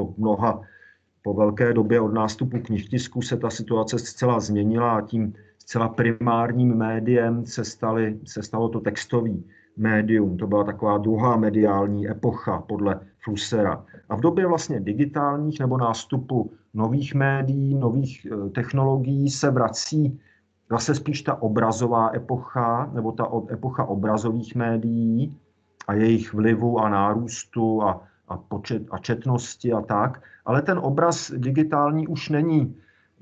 Speaker 1: po velké době od nástupu knihtisku se ta situace zcela změnila a tím zcela primárním médiem se stalo to textový médium. To byla taková druhá mediální epocha podle Flussera. A v době vlastně digitálních nebo nástupu nových médií, nových technologií se vrací zase spíš ta obrazová epocha, nebo ta epocha obrazových médií a jejich vlivu a nárůstu a četnosti a tak, ale ten obraz digitální už není,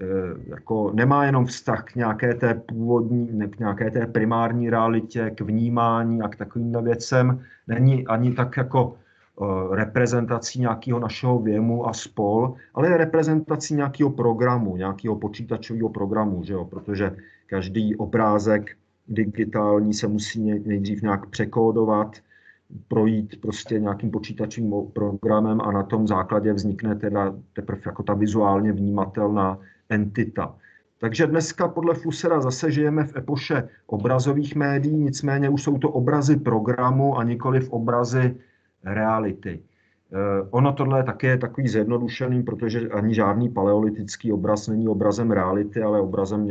Speaker 1: nemá jenom vztah k nějaké té původní, k nějaké té primární realitě, k vnímání a k takovým věcem, není ani tak jako reprezentací nějakého našeho věmu a spol, ale je reprezentací nějakého programu, nějakého počítačového programu, že jo? Protože každý obrázek digitální se musí nejdřív nějak překódovat, projít prostě nějakým počítačovým programem a na tom základě vznikne teprve jako ta vizuálně vnímatelná entita. Takže dneska podle Flussera zase žijeme v epoše obrazových médií, nicméně už jsou to obrazy programu a nikoliv obrazy reality. Ono tohle je také takový zjednodušený, protože ani žádný paleolitický obraz není obrazem reality, ale obrazem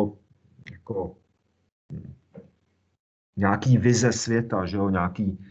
Speaker 1: nějaký vize světa, že jo?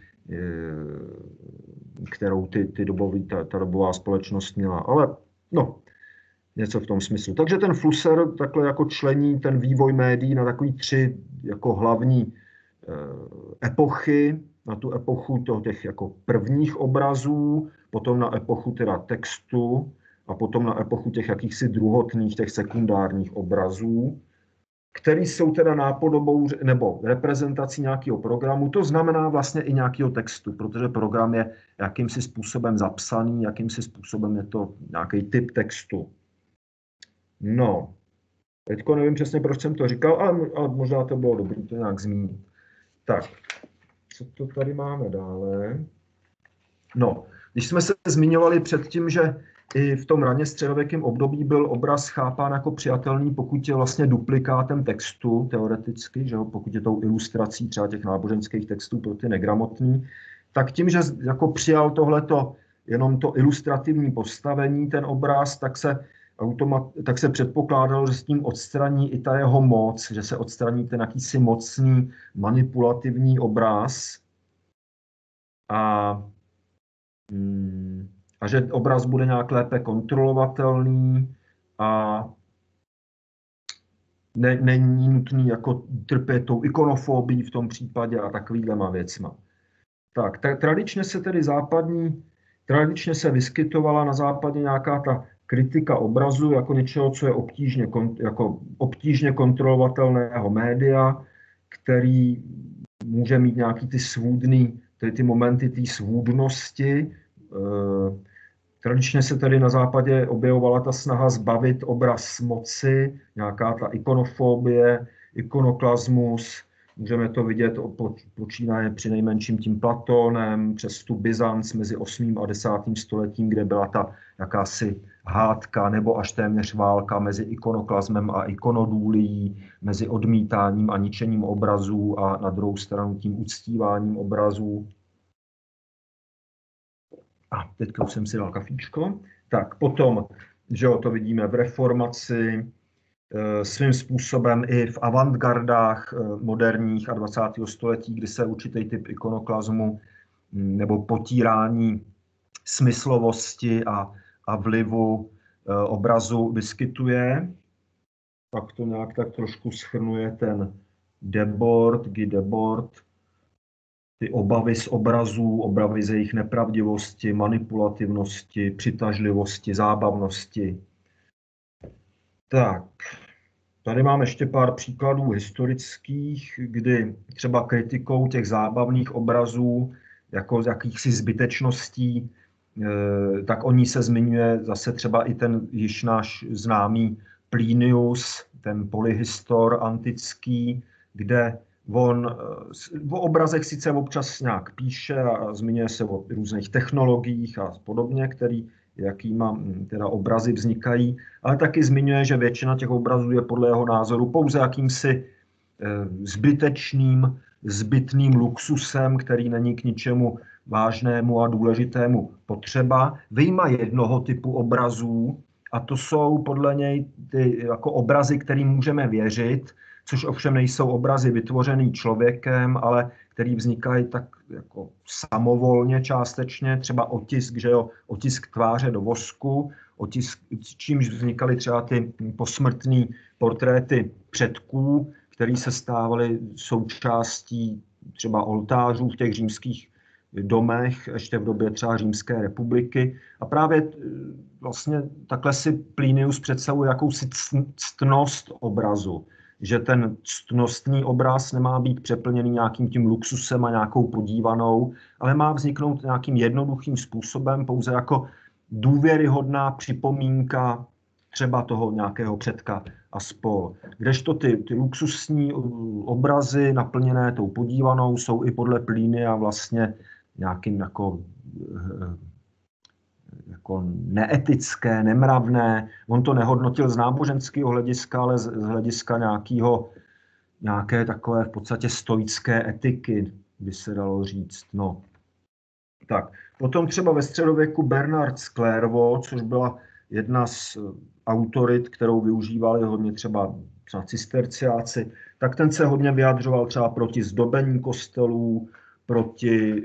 Speaker 1: Kterou ta dobová společnost měla. Ale no, něco v tom smyslu. Takže ten Flusser takhle jako člení ten vývoj médií na takový 3 jako hlavní epochy, na tu epochu těch jako prvních obrazů, potom na epochu teda textu a potom na epochu těch jakýchsi druhotných, těch sekundárních obrazů, který jsou teda nápodobou nebo reprezentací nějakého programu, to znamená vlastně i nějakého textu, protože program je jakýmsi způsobem zapsaný, jakýmsi způsobem je to nějaký typ textu. No, teďko nevím přesně, proč jsem to říkal, ale možná to bylo dobré to nějak zmínit. Tak, co to tady máme dále? No, když jsme se zmiňovali předtím, že i v tom raně středověkém období byl obraz chápán jako přijatelný, pokud je vlastně duplikátem textu, teoreticky, že jo, pokud je tou ilustrací třeba těch náboženských textů pro ty negramotný, tak tím, že jako přijal tohleto, jenom to ilustrativní postavení, ten obraz, tak se předpokládalo, že s tím odstraní i ta jeho moc, že se odstraní ten jakýsi mocný manipulativní obraz. a, a že obraz bude nějak lépe kontrolovatelný a není nutný jako trpět tou ikonofobií v tom případě a takovýhlema věcma. Tak tradičně se vyskytovala na západě nějaká ta kritika obrazu jako něčeho, co je obtížně kontrolovatelného média, který může mít nějaký ty momenty té svůdnosti. Tradičně se tedy na západě objevovala ta snaha zbavit obraz moci, nějaká ta ikonofobie, ikonoklasmus. Můžeme to vidět počínaje přinejmenším tím Platónem, přes tu Byzanc mezi 8. a 10. stoletím, kde byla ta jakási hádka nebo až téměř válka mezi ikonoklasmem a ikonodůlií, mezi odmítáním a ničením obrazů a na druhou stranu tím uctíváním obrazů. A teďka už jsem si dal kafíčko. Tak potom, že jo, to vidíme v reformaci, svým způsobem i v avantgardách moderních a 20. století, kdy se určitý typ ikonoklasmu nebo potírání smyslovosti a vlivu obrazu vyskytuje. Pak to nějak tak trošku shrnuje ten Guy Debord, ty obavy z obrazů, obavy z jejich nepravdivosti, manipulativnosti, přitažlivosti, zábavnosti. Tak, tady mám ještě pár příkladů historických, kdy třeba kritikou těch zábavných obrazů, jako z jakýchsi zbytečností, tak o ní se zmiňuje zase třeba i ten již náš známý Plinius, ten polyhistor antický, kde on o obrazech sice občas nějak píše a zmiňuje se o různých technologiích a podobně, jakýma teda obrazy vznikají, ale taky zmiňuje, že většina těch obrazů je podle jeho názoru pouze jakýmsi zbytným luxusem, který není k ničemu vážnému a důležitému potřeba. Vyjma jednoho typu obrazů, a to jsou podle něj ty jako obrazy, kterým můžeme věřit, což ovšem nejsou obrazy vytvořený člověkem, ale který vznikají tak jako samovolně částečně, třeba otisk, že jo, otisk tváře do vosku, čímž vznikaly třeba ty posmrtné portréty předků, které se stávaly součástí třeba oltářů v těch římských domech, ještě v době třeba Římské republiky. A právě vlastně takhle si Plinius představuje jakousi ctnost obrazu, že ten ctnostný obraz nemá být přeplněný nějakým tím luxusem a nějakou podívanou, ale má vzniknout nějakým jednoduchým způsobem, pouze jako důvěryhodná připomínka třeba toho nějakého předka a spol. Kdežto ty luxusní obrazy naplněné tou podívanou jsou i podle Plinia vlastně nějakým jako neetické, nemravné. On to nehodnotil z náboženského hlediska, ale z hlediska nějaké takové v podstatě stoické etiky, by se dalo říct. No. Tak. Potom třeba ve středověku Bernard z Clairvaux, což byla jedna z autorit, kterou využívali hodně třeba cisterciáci, tak ten se hodně vyjadřoval třeba proti zdobení kostelů, proti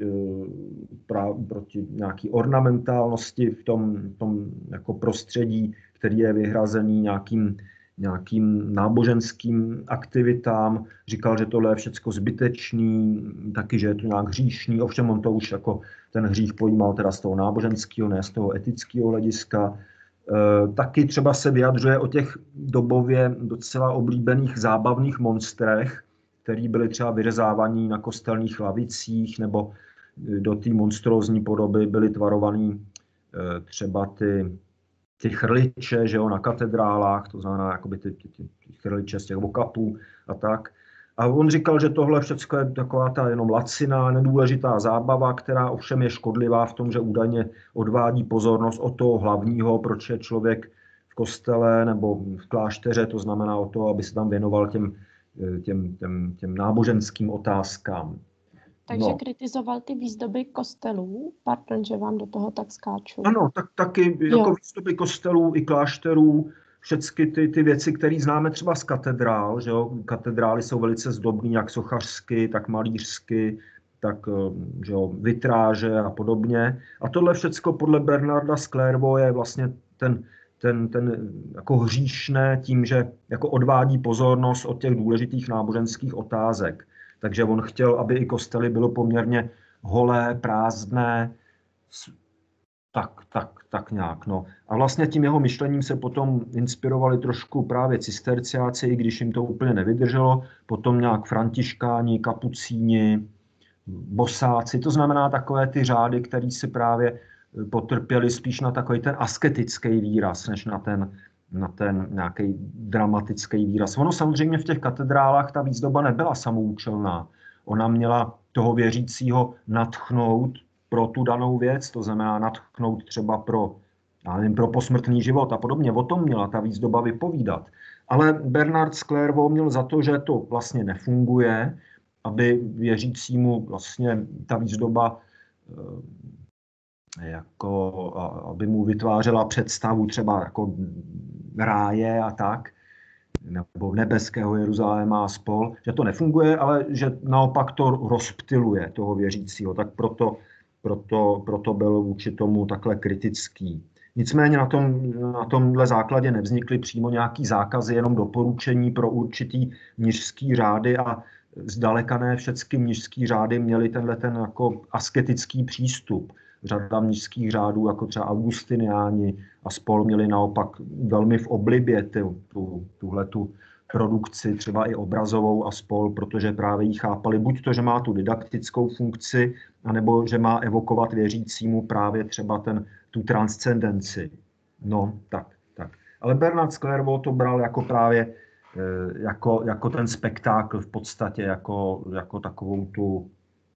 Speaker 1: nějaký ornamentálnosti v tom jako prostředí, který je vyhrazený nějakým náboženským aktivitám. Říkal, že tohle je všecko zbytečný, taky, že je to nějak hříšný. Ovšem on to už jako ten hřích pojímal teda z toho náboženského, ne z toho etického hlediska. Taky třeba se vyjadřuje o těch dobově docela oblíbených zábavných monstrech, který byly třeba vyřezávaní na kostelních lavicích, nebo do té monstrózní podoby byly tvarovaný třeba ty chrliče, že jo, na katedrálách, to znamená jakoby ty chrliče z těch okapů a tak. A on říkal, že tohle všechno je taková ta jenom laciná, nedůležitá zábava, která ovšem je škodlivá v tom, že údajně odvádí pozornost od toho hlavního, proč je člověk v kostele nebo v klášteře, to znamená o to, aby se tam věnoval těm náboženským otázkám.
Speaker 2: Takže kritizoval ty výzdoby kostelů? Pardon, že vám do toho tak skáču.
Speaker 1: Ano, taky jako výzdoby kostelů i klášterů, všechny ty věci, které známe třeba z katedrál, že jo? Katedrály jsou velice zdobné, jak sochařsky, tak malířsky, že jo, vitráže a podobně. A tohle všecko podle Bernarda z Clairvaux je vlastně ten jako hříšné tím, že jako odvádí pozornost od těch důležitých náboženských otázek. Takže on chtěl, aby i kostely bylo poměrně holé, prázdné, tak nějak. No. A vlastně tím jeho myšlením se potom inspirovali trošku právě cisterciáci, i když jim to úplně nevydrželo, potom nějak františkáni, kapucíni, bosáci, to znamená takové ty řády, které si právě potrpěli spíš na takový ten asketický výraz, než na ten nějaký dramatický výraz. Ono samozřejmě v těch katedrálách ta výzdoba nebyla samoučelná. Ona měla toho věřícího nadchnout pro tu danou věc, to znamená nadchnout třeba pro posmrtný život a podobně. O tom měla ta výzdoba vypovídat. Ale Bernard z Clairvaux měl za to, že to vlastně nefunguje, aby věřícímu vlastně ta výzdoba aby mu vytvářela představu třeba jako ráje a tak, nebo nebeského Jeruzaléma a spol, že to nefunguje, ale že naopak to rozptyluje toho věřícího. Tak proto byl vůči tomu takhle kritický. Nicméně na tomhle základě nevznikly přímo nějaký zákazy, jenom doporučení pro určitý mnišský řády a zdaleka ne všechny mnišský řády měly tenhle ten jako asketický přístup. Řada mnišských řádů, jako třeba Augustiniáni a spol, měli naopak velmi v oblibě tuhletu produkci, třeba i obrazovou a spol, protože právě ji chápali buď to, že má tu didaktickou funkci, anebo že má evokovat věřícímu právě třeba tu transcendenci. No, tak. Ale Bernard z Clairvaux to bral jako právě jako ten spektákl v podstatě, jako takovou tu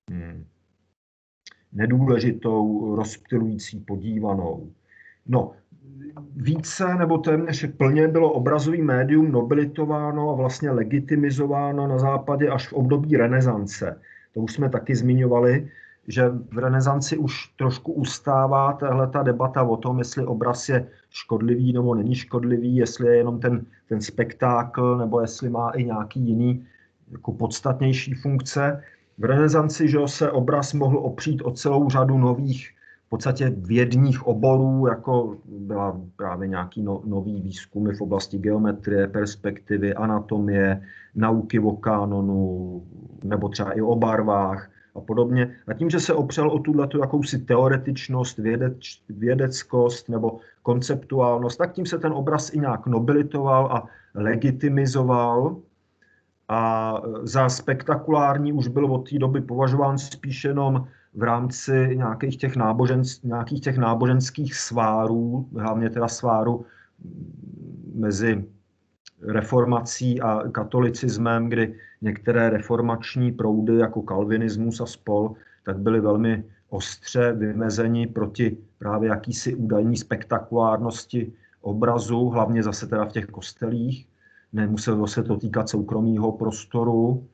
Speaker 1: nedůležitou, rozptylující, podívanou. No, více nebo téměř plně bylo obrazový médium nobilitováno a vlastně legitimizováno na západě až v období renesance. To už jsme taky zmiňovali, že v renesanci už trošku ustává tahleta debata o tom, jestli obraz je škodlivý nebo není škodlivý, jestli je jenom ten spektákl, nebo jestli má i nějaký jiný jako podstatnější funkce. V renesanci, že se obraz mohl opřít o celou řadu nových v podstatě vědních oborů, jako byla právě nějaký nový výzkumy v oblasti geometrie, perspektivy, anatomie, nauky o kánonu, nebo třeba i o barvách a podobně. A tím, že se opřel o tuhletu jakousi teoretičnost, vědeckost nebo konceptuálnost, tak tím se ten obraz i nějak nobilitoval a legitimizoval. A za spektakulární už byl od té doby považován spíš jenom v rámci nějakých těch náboženských svárů, hlavně teda sváru mezi reformací a katolicismem, kdy některé reformační proudy jako kalvinismus a spol, tak byly velmi ostře vymezeni proti právě jakýsi údajní spektakulárnosti obrazu, hlavně zase teda v těch kostelích. Nemuselo se to týkat soukromého prostoru.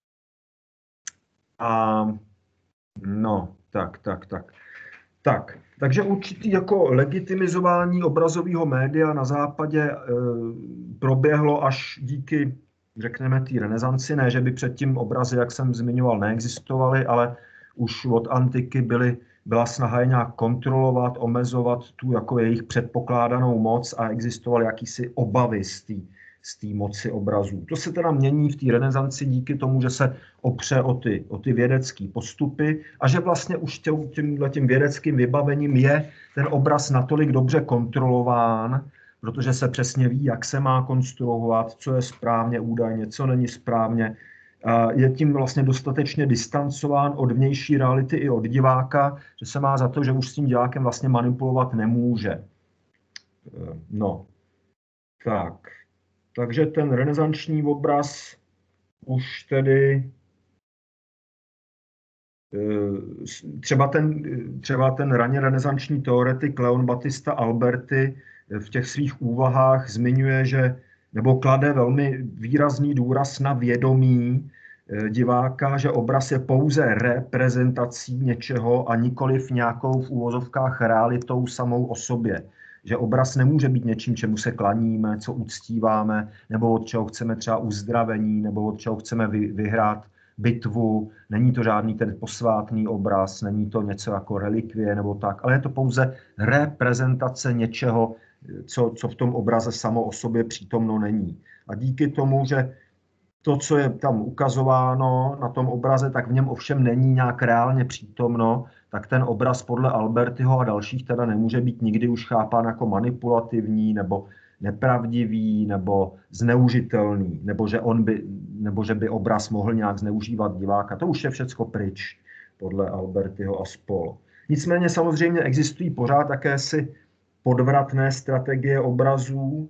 Speaker 1: A no, tak. Takže určitý jako legitimizování obrazového média na západě proběhlo až díky, řekněme, té renesanci. Ne, že by předtím obrazy, jak jsem zmiňoval, neexistovaly, ale už od antiky byla snaha je nějak kontrolovat, omezovat tu jako jejich předpokládanou moc a existovaly jakýsi obavy z té moci obrazů. To se teda mění v té renesanci díky tomu, že se opře o ty vědecké postupy a že vlastně už tímhletím vědeckým vybavením je ten obraz natolik dobře kontrolován, protože se přesně ví, jak se má konstruovat, co je správně údajně, co není správně. Je tím vlastně dostatečně distancován od vnější reality i od diváka, že se má za to, že už s tím divákem vlastně manipulovat nemůže. No, tak. Takže ten renesanční obraz už tedy třeba ten raně renesanční teoretik Leon Battista Alberti v těch svých úvahách zmiňuje, že nebo klade velmi výrazný důraz na vědomí diváka, že obraz je pouze reprezentací něčeho a nikoliv nějakou v úvozovkách realitou samou o sobě. Že obraz nemůže být něčím, čemu se klaníme, co uctíváme, nebo od čeho chceme třeba uzdravení, nebo od čeho chceme vyhrát bitvu, není to žádný ten posvátný obraz, není to něco jako relikvie nebo tak, ale je to pouze reprezentace něčeho, co v tom obraze samo o sobě přítomno není. A díky tomu, že to, co je tam ukazováno na tom obraze, tak v něm ovšem není nějak reálně přítomno, tak ten obraz podle Albertiho a dalších teda nemůže být nikdy už chápán jako manipulativní nebo nepravdivý nebo zneužitelný, nebo že by obraz mohl nějak zneužívat diváka. To už je všecko pryč podle Albertiho a spol. Nicméně samozřejmě existují pořád jakési podvratné strategie obrazů,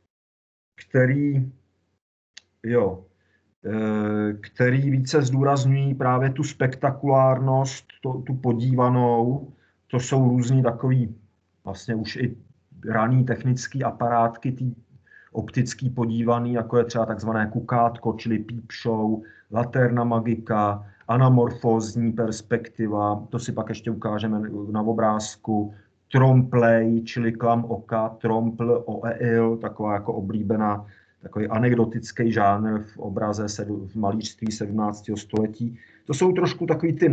Speaker 1: který více zdůrazňují právě tu spektakulárnost, tu podívanou. To jsou různý takový vlastně už i raný technický aparátky, ty optický podívaný, jako je třeba takzvané kukátko, čili peep show, laterna magika, anamorfózní perspektiva, to si pak ještě ukážeme na obrázku, tromplej, čili klam oka, trompl, oeil, taková jako oblíbená, takový anekdotický žánr v obraze v malířství 17. století. To jsou trošku takový ty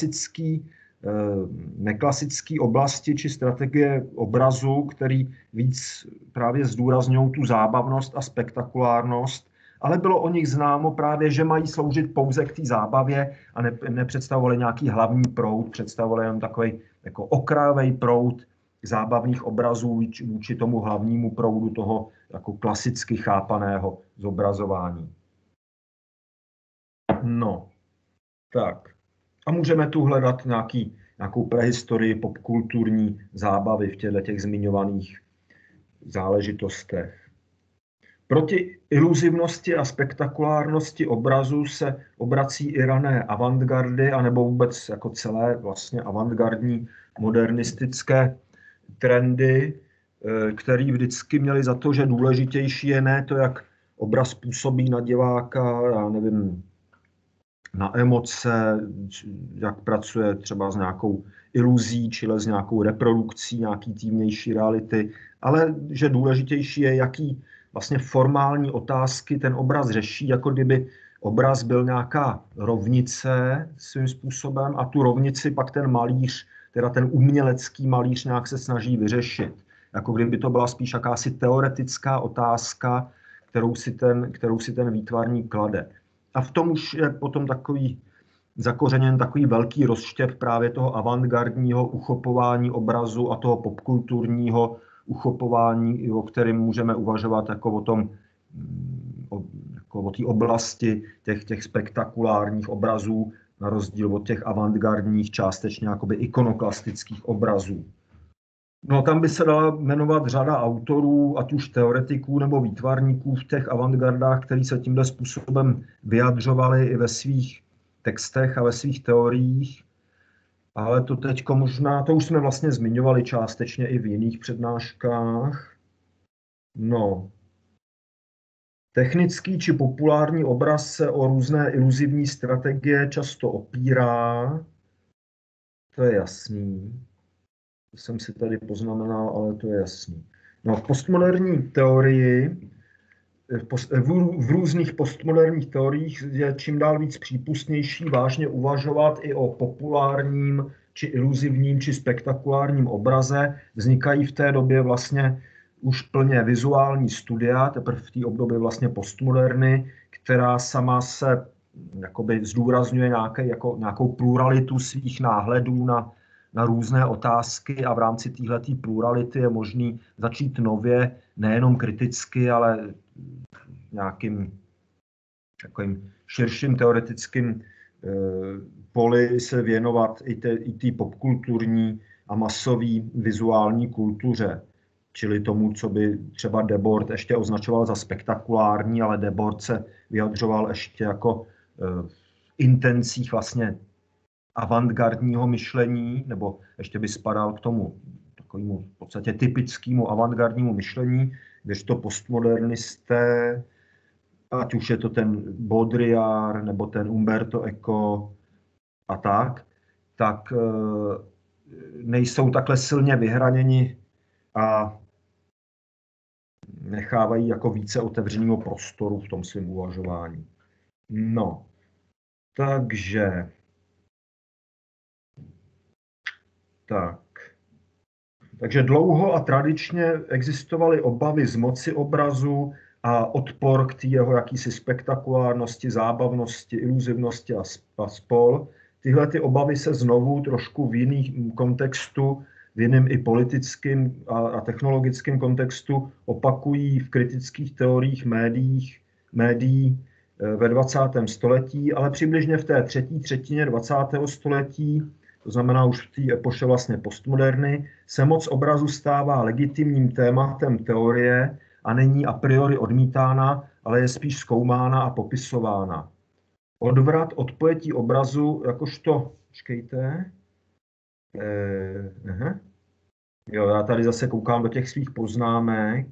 Speaker 1: neklasické oblasti či strategie obrazu, který víc právě zdůrazňují tu zábavnost a spektakulárnost, ale bylo o nich známo právě, že mají sloužit pouze k té zábavě a nepředstavovali nějaký hlavní proud, představovali jen takový jako okrajový proud zábavných obrazů vůči tomu hlavnímu proudu toho jako klasicky chápaného zobrazování. No, tak. A můžeme tu hledat nějakou prehistorii popkulturní zábavy v těch zmiňovaných záležitostech. Proti iluzivnosti a spektakulárnosti obrazu se obrací i rané avantgardy, anebo vůbec jako celé vlastně avantgardní modernistické trendy, které vždycky měly za to, že důležitější je ne to, jak obraz působí na diváka, já nevím, na emoce, jak pracuje třeba s nějakou iluzí, čili s nějakou reprodukcí nějaký té vnější reality, ale že důležitější je, jaký vlastně formální otázky ten obraz řeší, jako kdyby obraz byl nějaká rovnice svým způsobem a tu rovnici pak ten malíř, teda ten umělecký malíř nějak se snaží vyřešit. Jako kdyby to byla spíš jakási teoretická otázka, kterou si ten výtvarník klade. A v tom už je potom zakořeněn takový velký rozštěp právě toho avantgardního uchopování obrazu a toho popkulturního uchopování, o kterém můžeme uvažovat jako o tom, jako o té oblasti těch spektakulárních obrazů, na rozdíl od těch avantgardních, částečně jakoby ikonoklastických obrazů. No, tam by se dala jmenovat řada autorů, ať už teoretiků nebo výtvarníků v těch avantgardách, kteří se tímhle způsobem vyjadřovali i ve svých textech a ve svých teoriích. Ale to teďko možná, to už jsme vlastně zmiňovali částečně i v jiných přednáškách. No. Technický či populární obraz se o různé iluzivní strategie často opírá. To je jasný. To jsem si tady poznamenal, ale to je jasný. No, v postmoderní teorii, v různých postmoderních teoriích je čím dál víc přípustnější vážně uvažovat i o populárním, či iluzivním, či spektakulárním obraze. Vznikají v té době vlastně už plně vizuální studia, teprve v té období vlastně postmoderny, která sama se jakoby zdůrazňuje nějakou pluralitu svých náhledů na různé otázky a v rámci téhleté plurality je možný začít nově, nejenom kriticky, ale nějakým takovým širším teoretickým poli se věnovat i té popkulturní a masové vizuální kultuře. Čili tomu, co by třeba Debord ještě označoval za spektakulární, ale Debord se vyjadřoval ještě jako v intencích vlastně avantgardního myšlení, nebo ještě by spadal k tomu takovému v podstatě typickému avantgardnímu myšlení, kdežto postmodernisté, ať už je to ten Baudrillard nebo ten Umberto Eco a tak nejsou takhle silně vyhraněni a nechávají jako více otevřeného prostoru v tom svém uvažování. No. Takže Takže dlouho a tradičně existovaly obavy z moci obrazu a odpor k té jeho jakýsi spektakulárnosti, zábavnosti, iluzivnosti a spol. Tyhle ty obavy se znovu trošku v jiném kontextu, v jiném i politickém a technologickém kontextu opakují v kritických teoriích médií ve 20. století, ale přibližně v té třetí třetině 20. století, to znamená už v té epoše vlastně postmoderny, se moc obrazu stává legitimním tématem teorie a není a priori odmítána, ale je spíš zkoumána a popisována. Odvrat od pojetí obrazu, jakožto, Jo, já tady zase koukám do těch svých poznámek.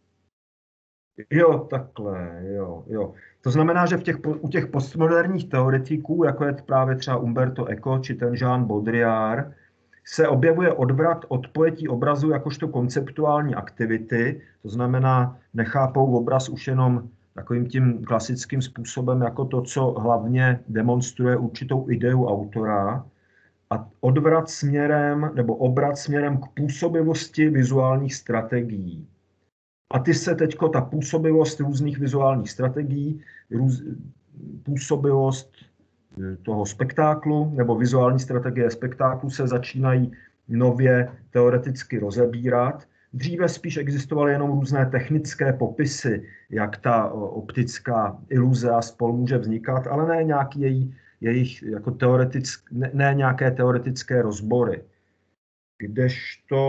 Speaker 1: Jo, takhle, jo. To znamená, že u těch postmoderních teoretiků, jako je právě třeba Umberto Eco či ten Jean Baudrillard, se objevuje odvrat od pojetí obrazu jakožto konceptuální aktivity, to znamená, nechápou obraz už jenom takovým tím klasickým způsobem jako to, co hlavně demonstruje určitou ideu autora, a odvrat směrem, nebo obrat směrem k působivosti vizuálních strategií. A ta působivost různých vizuálních strategií, působivost toho spektáklu nebo vizuální strategie spektáklu se začínají nově teoreticky rozebírat. Dříve spíš existovaly jenom různé technické popisy, jak ta optická iluze a spol může vznikat, ale ne nějaký jejich jako ne nějaké teoretické rozbory. Kdežto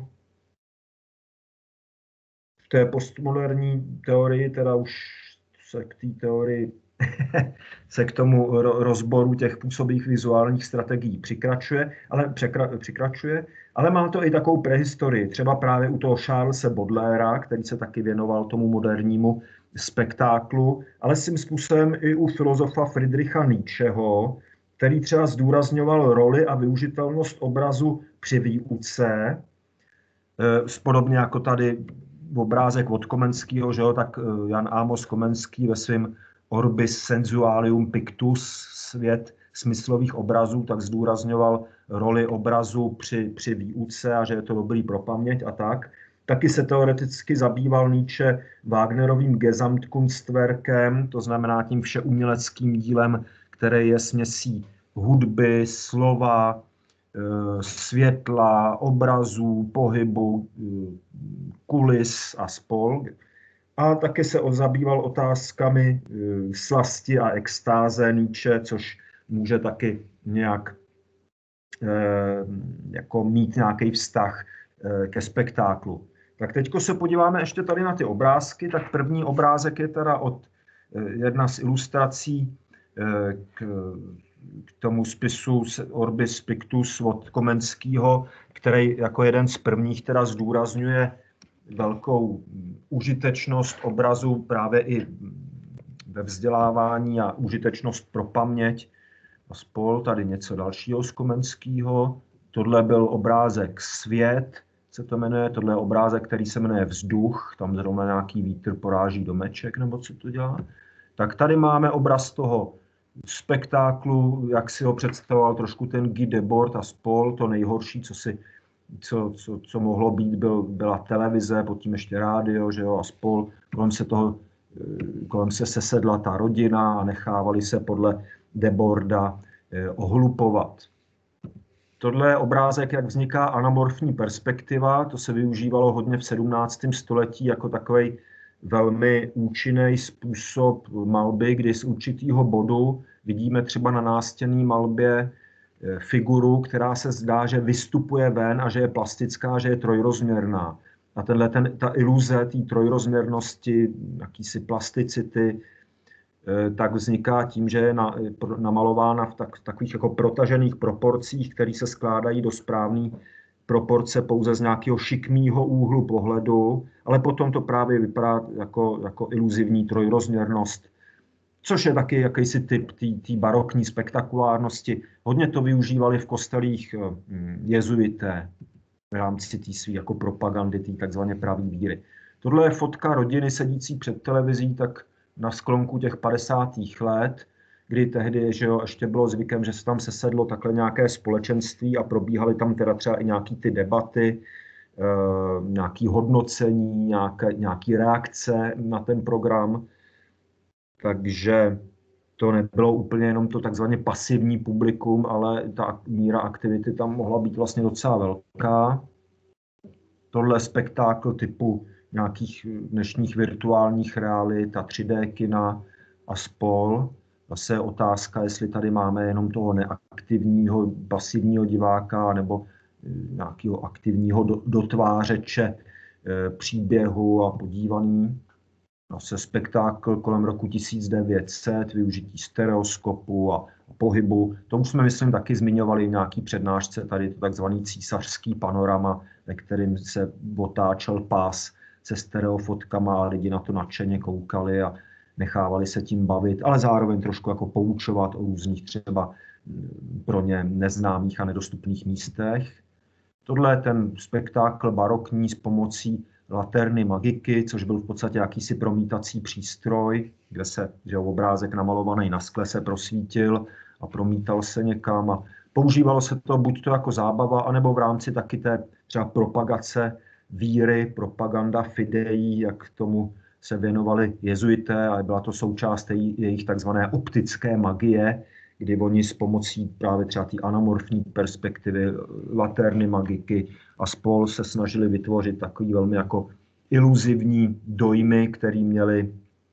Speaker 1: v té postmoderní teorii, teda už se k té teorii, se k tomu rozboru těch působivých vizuálních strategií přikračuje, ale má to i takovou prehistorii. Třeba právě u toho Charlese Baudelairea, který se taky věnoval tomu modernímu spektáklu, ale svým způsobem i u filozofa Friedricha Nietzscheho, který třeba zdůrazňoval roli a využitelnost obrazu při výuce, podobně jako tady obrázek od Komenského, že jo, tak Jan Amos Komenský ve svém Orbis Sensualium Pictus, svět smyslových obrazů, tak zdůrazňoval roli obrazu při výuce a že je to dobrý pro paměť a tak. Taky se teoreticky zabýval Nietzsche Wagnerovým Gesamtkunstwerkem, to znamená tím všeuměleckým dílem, které je směsí hudby, slova, světla, obrazů, pohybu, kulis a spol. A také se zabýval otázkami slasti a extáze Nietzsche, což může taky nějak jako mít nějaký vztah ke spektáklu. Tak teďko se podíváme ještě tady na ty obrázky. Tak první obrázek je teda jedna z ilustrací k tomu spisu Orbis Pictus od Komenského, který jako jeden z prvních teda zdůrazňuje velkou užitečnost obrazu právě i ve vzdělávání a užitečnost pro paměť a spol. Tady něco dalšího z Komenského. Tohle byl obrázek Svět, se to jmenuje. Tohle je obrázek, který se jmenuje Vzduch. Tam zrovna nějaký vítr poráží domeček, nebo co to dělá. Tak tady máme obraz toho spektáklu, jak si ho představoval trošku ten Guy Debord a spol. To nejhorší, co mohlo být, byla televize, potom ještě rádio, že jo, a spol. Kolem se sesedla ta rodina a nechávali se podle Deborda ohlupovat. Tohle je obrázek, jak vzniká anamorfní perspektiva. To se využívalo hodně v 17. století jako takový velmi účinný způsob malby, kdy z určitého bodu vidíme třeba na nástěnné malbě figuru, která se zdá, že vystupuje ven a že je plastická, že je trojrozměrná. A ta iluze té trojrozměrnosti, jakýsi plasticity, tak vzniká tím, že je namalována v takových jako protažených proporcích, které se skládají do správné proporce pouze z nějakého šikmého úhlu pohledu, ale potom to právě vypadá jako iluzivní trojrozměrnost, což je taky jakýsi typ té barokní spektakulárnosti. Hodně to využívali v kostelích jezuité v rámci té své jako propagandy, té takzvané pravý víry. Tohle je fotka rodiny sedící před televizí, tak na sklonku těch 50. let, kdy tehdy, že jo, ještě bylo zvykem, že se tam sesedlo takhle nějaké společenství a probíhaly tam teda třeba i nějaký ty debaty, nějaké hodnocení, nějaké reakce na ten program. Takže to nebylo úplně jenom to takzvaně pasivní publikum, ale ta míra aktivity tam mohla být vlastně docela velká. Tohle spektákl typu nějakých dnešních virtuálních realit a 3D kina a spol. Zase je otázka, jestli tady máme jenom toho neaktivního, pasivního diváka nebo nějakého aktivního dotvářeče příběhu a podívaný. Zase spektákl kolem roku 1900, využití stereoskopu a pohybu. To už jsme, myslím, taky zmiňovali v nějaký přednášce, tady to takzvaný císařský panorama, ve kterým se otáčel pás se stereofotkama a lidi na to nadšeně koukali a nechávali se tím bavit, ale zároveň trošku jako poučovat o různých třeba pro ně neznámých a nedostupných místech. Tohle je ten spektákl barokní s pomocí laterny magiky, což byl v podstatě jakýsi promítací přístroj, kde se obrázek namalovaný na skle se prosvítil a promítal se někam. A používalo se to buď to jako zábava, anebo v rámci taky té třeba propagace víry, propaganda fidei, jak tomu se věnovali jezuité, a byla to součást jejich takzvané optické magie, kdy oni s pomocí právě třeba té anamorfní perspektivy, laterny magiky a spol se snažili vytvořit takový velmi jako iluzivní dojmy, který měli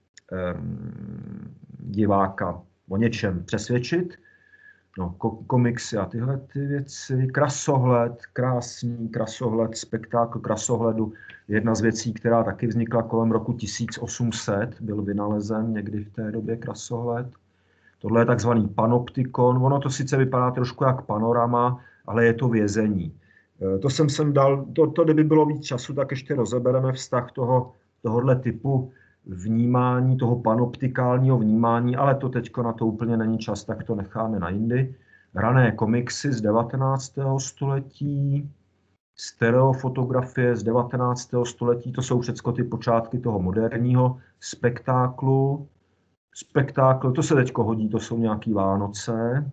Speaker 1: diváka o něčem přesvědčit. No, komiksy a tyhle ty věci, krasohled, krásný krasohled, spektákl krasohledu, jedna z věcí, která taky vznikla kolem roku 1800, byl vynalezen někdy v té době krasohled. Tohle je takzvaný panoptikon, ono to sice vypadá trošku jak panorama, ale je to vězení. To jsem sem dal, kdyby bylo víc času, tak ještě rozebereme vztah tohohle typu vnímání, toho panoptikálního vnímání, ale to teďko na to úplně není čas, tak to necháme na jindy. Rané komiksy z 19. století, stereofotografie z 19. století, to jsou všechno ty počátky toho moderního spektáklu. Spektákl, to se teďko hodí, to jsou nějaký Vánoce.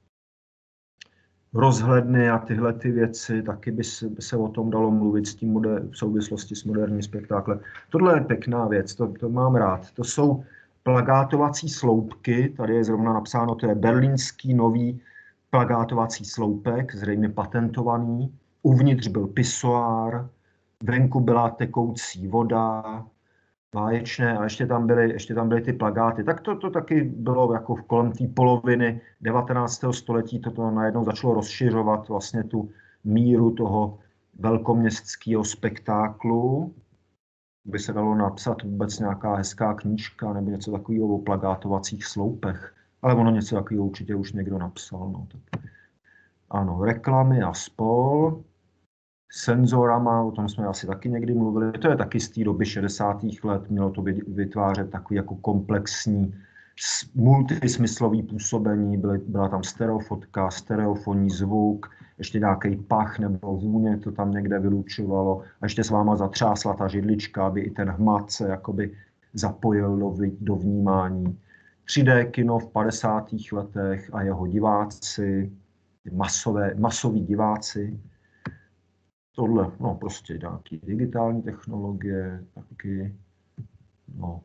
Speaker 1: Rozhledny a tyhle ty věci, taky by se o tom dalo mluvit s tím v souvislosti s moderním spektáklem. Tohle je pěkná věc, to mám rád. To jsou plagátovací sloupky, tady je zrovna napsáno, to je berlínský nový plagátovací sloupek, zřejmě patentovaný. Uvnitř byl pisoár, venku byla tekoucí voda, báječné, a ještě tam byly ty plagáty. Tak to taky bylo jako kolem té poloviny 19. století, toto najednou začalo rozšiřovat vlastně tu míru toho velkoměstského spektáklu. By se dalo napsat vůbec nějaká hezká knížka nebo něco takového o plagátovacích sloupech. Ale ono něco takového určitě už někdo napsal. No. Ano, reklamy a spol. Senzorama, o tom jsme asi taky někdy mluvili, to je taky z té doby 60. let, mělo to vytvářet takový jako komplexní multismyslový působení, byla tam stereofotka, stereofonní zvuk, ještě nějaký pach nebo vůně to tam někde vylučovalo a ještě s váma zatřásla ta židlička, aby i ten hmat se jakoby zapojil do vnímání. 3D kino v 50. letech a jeho diváci, masoví diváci. Tohle, no prostě nějaký digitální technologie, taky, no.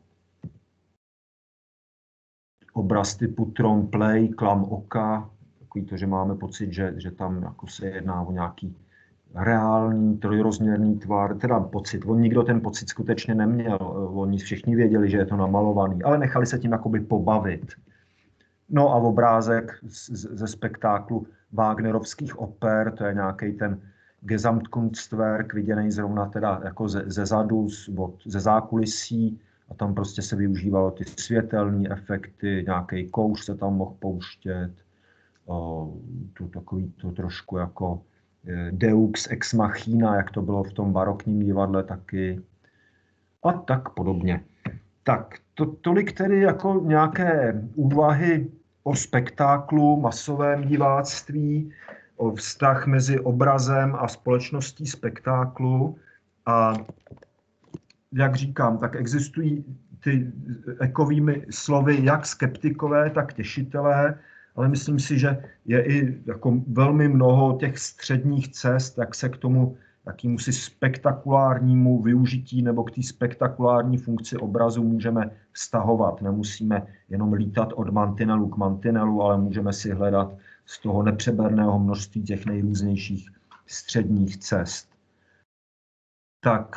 Speaker 1: Obraz typu tromplay, klam oka, takový to, že máme pocit, že tam jako se jedná o nějaký reálný, trojrozměrný tvar, teda pocit, nikdo ten pocit skutečně neměl, oni všichni věděli, že je to namalovaný, ale nechali se tím jakoby pobavit. No a obrázek ze spektáklu Wagnerovských oper, to je nějaký ten Gesamtkunstwerk, viděný zrovna teda jako ze zadu, ze zákulisí, a tam prostě se využívalo ty světelné efekty, nějaký kouř se tam mohl pouštět, takový to trošku jako Deux ex machina, jak to bylo v tom barokním divadle taky, a tak podobně. Tak, tolik tedy jako nějaké úvahy o spektáklu, masovém diváctví, o vztah mezi obrazem a společností spektáklu. A jak říkám, tak existují ty ekovými slovy jak skeptikové, tak těšitelé, ale myslím si, že je i jako velmi mnoho těch středních cest, jak se k tomu jakýmusi spektakulárnímu využití nebo k té spektakulární funkci obrazu můžeme vztahovat. Nemusíme jenom lítat od mantinelu k mantinelu, ale můžeme si hledat z toho nepřeberného množství těch nejrůznějších středních cest. Tak,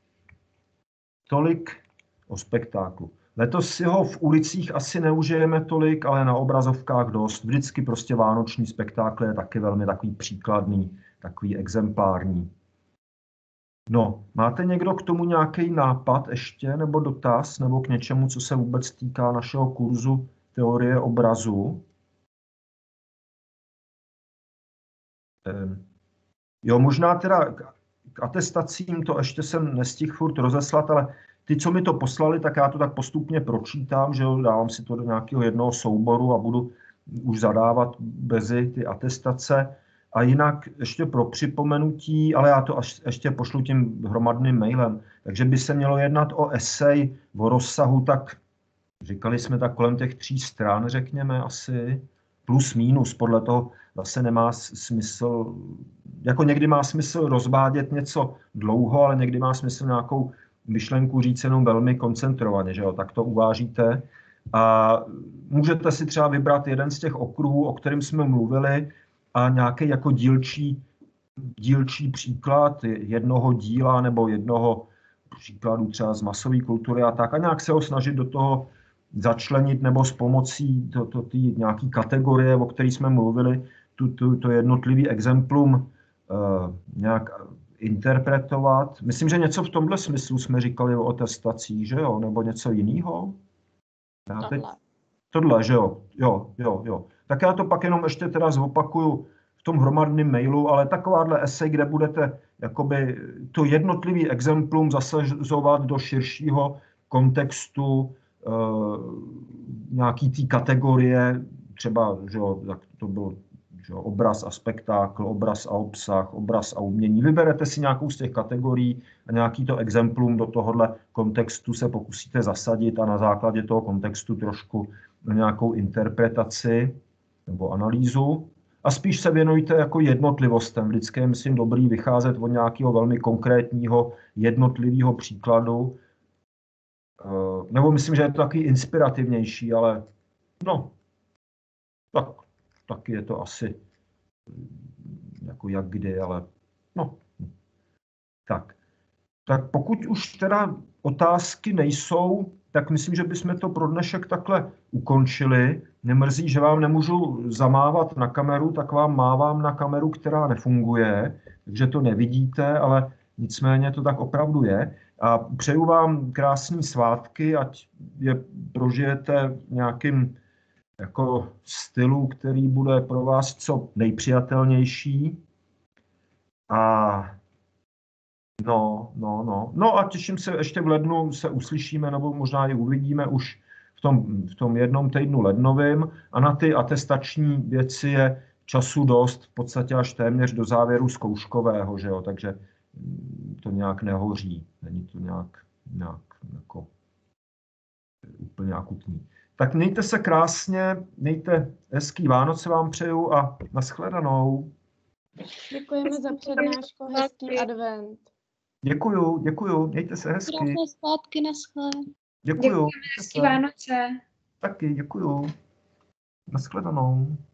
Speaker 1: tolik o spektáklu. Letos si ho v ulicích asi neužijeme tolik, ale na obrazovkách dost. Vždycky prostě vánoční spektákl je taky velmi takový příkladný, takový exemplární. No, máte někdo k tomu nějaký nápad ještě, nebo dotaz, nebo k něčemu, co se vůbec týká našeho kurzu teorie obrazu? Jo, možná teda k atestacím to ještě jsem nestihl furt rozeslat, ale ty, co mi to poslali, tak já to tak postupně pročítám, že jo, dávám si to do nějakého jednoho souboru a budu už zadávat brzy ty atestace. A jinak ještě pro připomenutí, ale já to ještě pošlu tím hromadným mailem, takže by se mělo jednat o esej o rozsahu, tak říkali jsme tak kolem těch 3 stran, řekněme asi, plus minus, podle toho zase nemá smysl, jako někdy má smysl rozvádět něco dlouho, ale někdy má smysl nějakou myšlenku říct jenom velmi koncentrovaně, že jo, tak to uvážíte. A můžete si třeba vybrat jeden z těch okruhů, o kterém jsme mluvili, a nějaký jako dílčí příklad jednoho díla nebo jednoho příkladu třeba z masové kultury a tak, a nějak se ho snažit do toho začlenit nebo s pomocí ty nějaký kategorie, o které jsme mluvili, to jednotlivý exemplum nějak interpretovat. Myslím, že něco v tomhle smyslu jsme říkali o atestacích, že jo? Nebo něco jiného? Tohle, že jo? Jo. Tak já to pak jenom ještě teda zopakuju v tom hromadném mailu, ale takováhle esej, kde budete jakoby to jednotlivý exemplum zasazovat do širšího kontextu nějaký té kategorie, třeba, že jo, tak to byl že jo, obraz a spektákl, obraz a obsah, obraz a umění. Vyberete si nějakou z těch kategorií a nějaký to exemplum do tohohle kontextu se pokusíte zasadit a na základě toho kontextu trošku nějakou interpretaci nebo analýzu. A spíš se věnujte jako jednotlivostem. Vždycky je, myslím, dobrý vycházet od nějakého velmi konkrétního jednotlivého příkladu. Nebo myslím, že je to taky inspirativnější, ale no, taky je to asi jako jak kdy, ale no. Tak pokud už teda otázky nejsou, tak myslím, že bychom to pro dnešek takhle ukončili. Mě mrzí, že vám nemůžu zamávat na kameru, tak vám mávám na kameru, která nefunguje, takže to nevidíte, ale nicméně to tak opravdu je. A přeju vám krásné svátky, ať je prožijete v nějakým jako stylu, který bude pro vás co nejpřijatelnější. A No a těším se, ještě v lednu se uslyšíme, nebo možná i uvidíme už v tom jednom týdnu lednovým. A na ty atestační věci je času dost, v podstatě až téměř do závěru zkouškového, že jo, takže to nějak nehoří, není to nějak jako úplně akutní. Tak mějte se krásně, mějte hezký Vánoce vám přeju a nashledanou.
Speaker 2: Děkujeme za přednášku, hezký advent.
Speaker 1: Děkuju, mějte se hezky.
Speaker 2: Krásné svátky, naschle.
Speaker 1: Děkuju.
Speaker 3: Hezký Vánoce.
Speaker 1: Taky, děkuju. Nashledanou.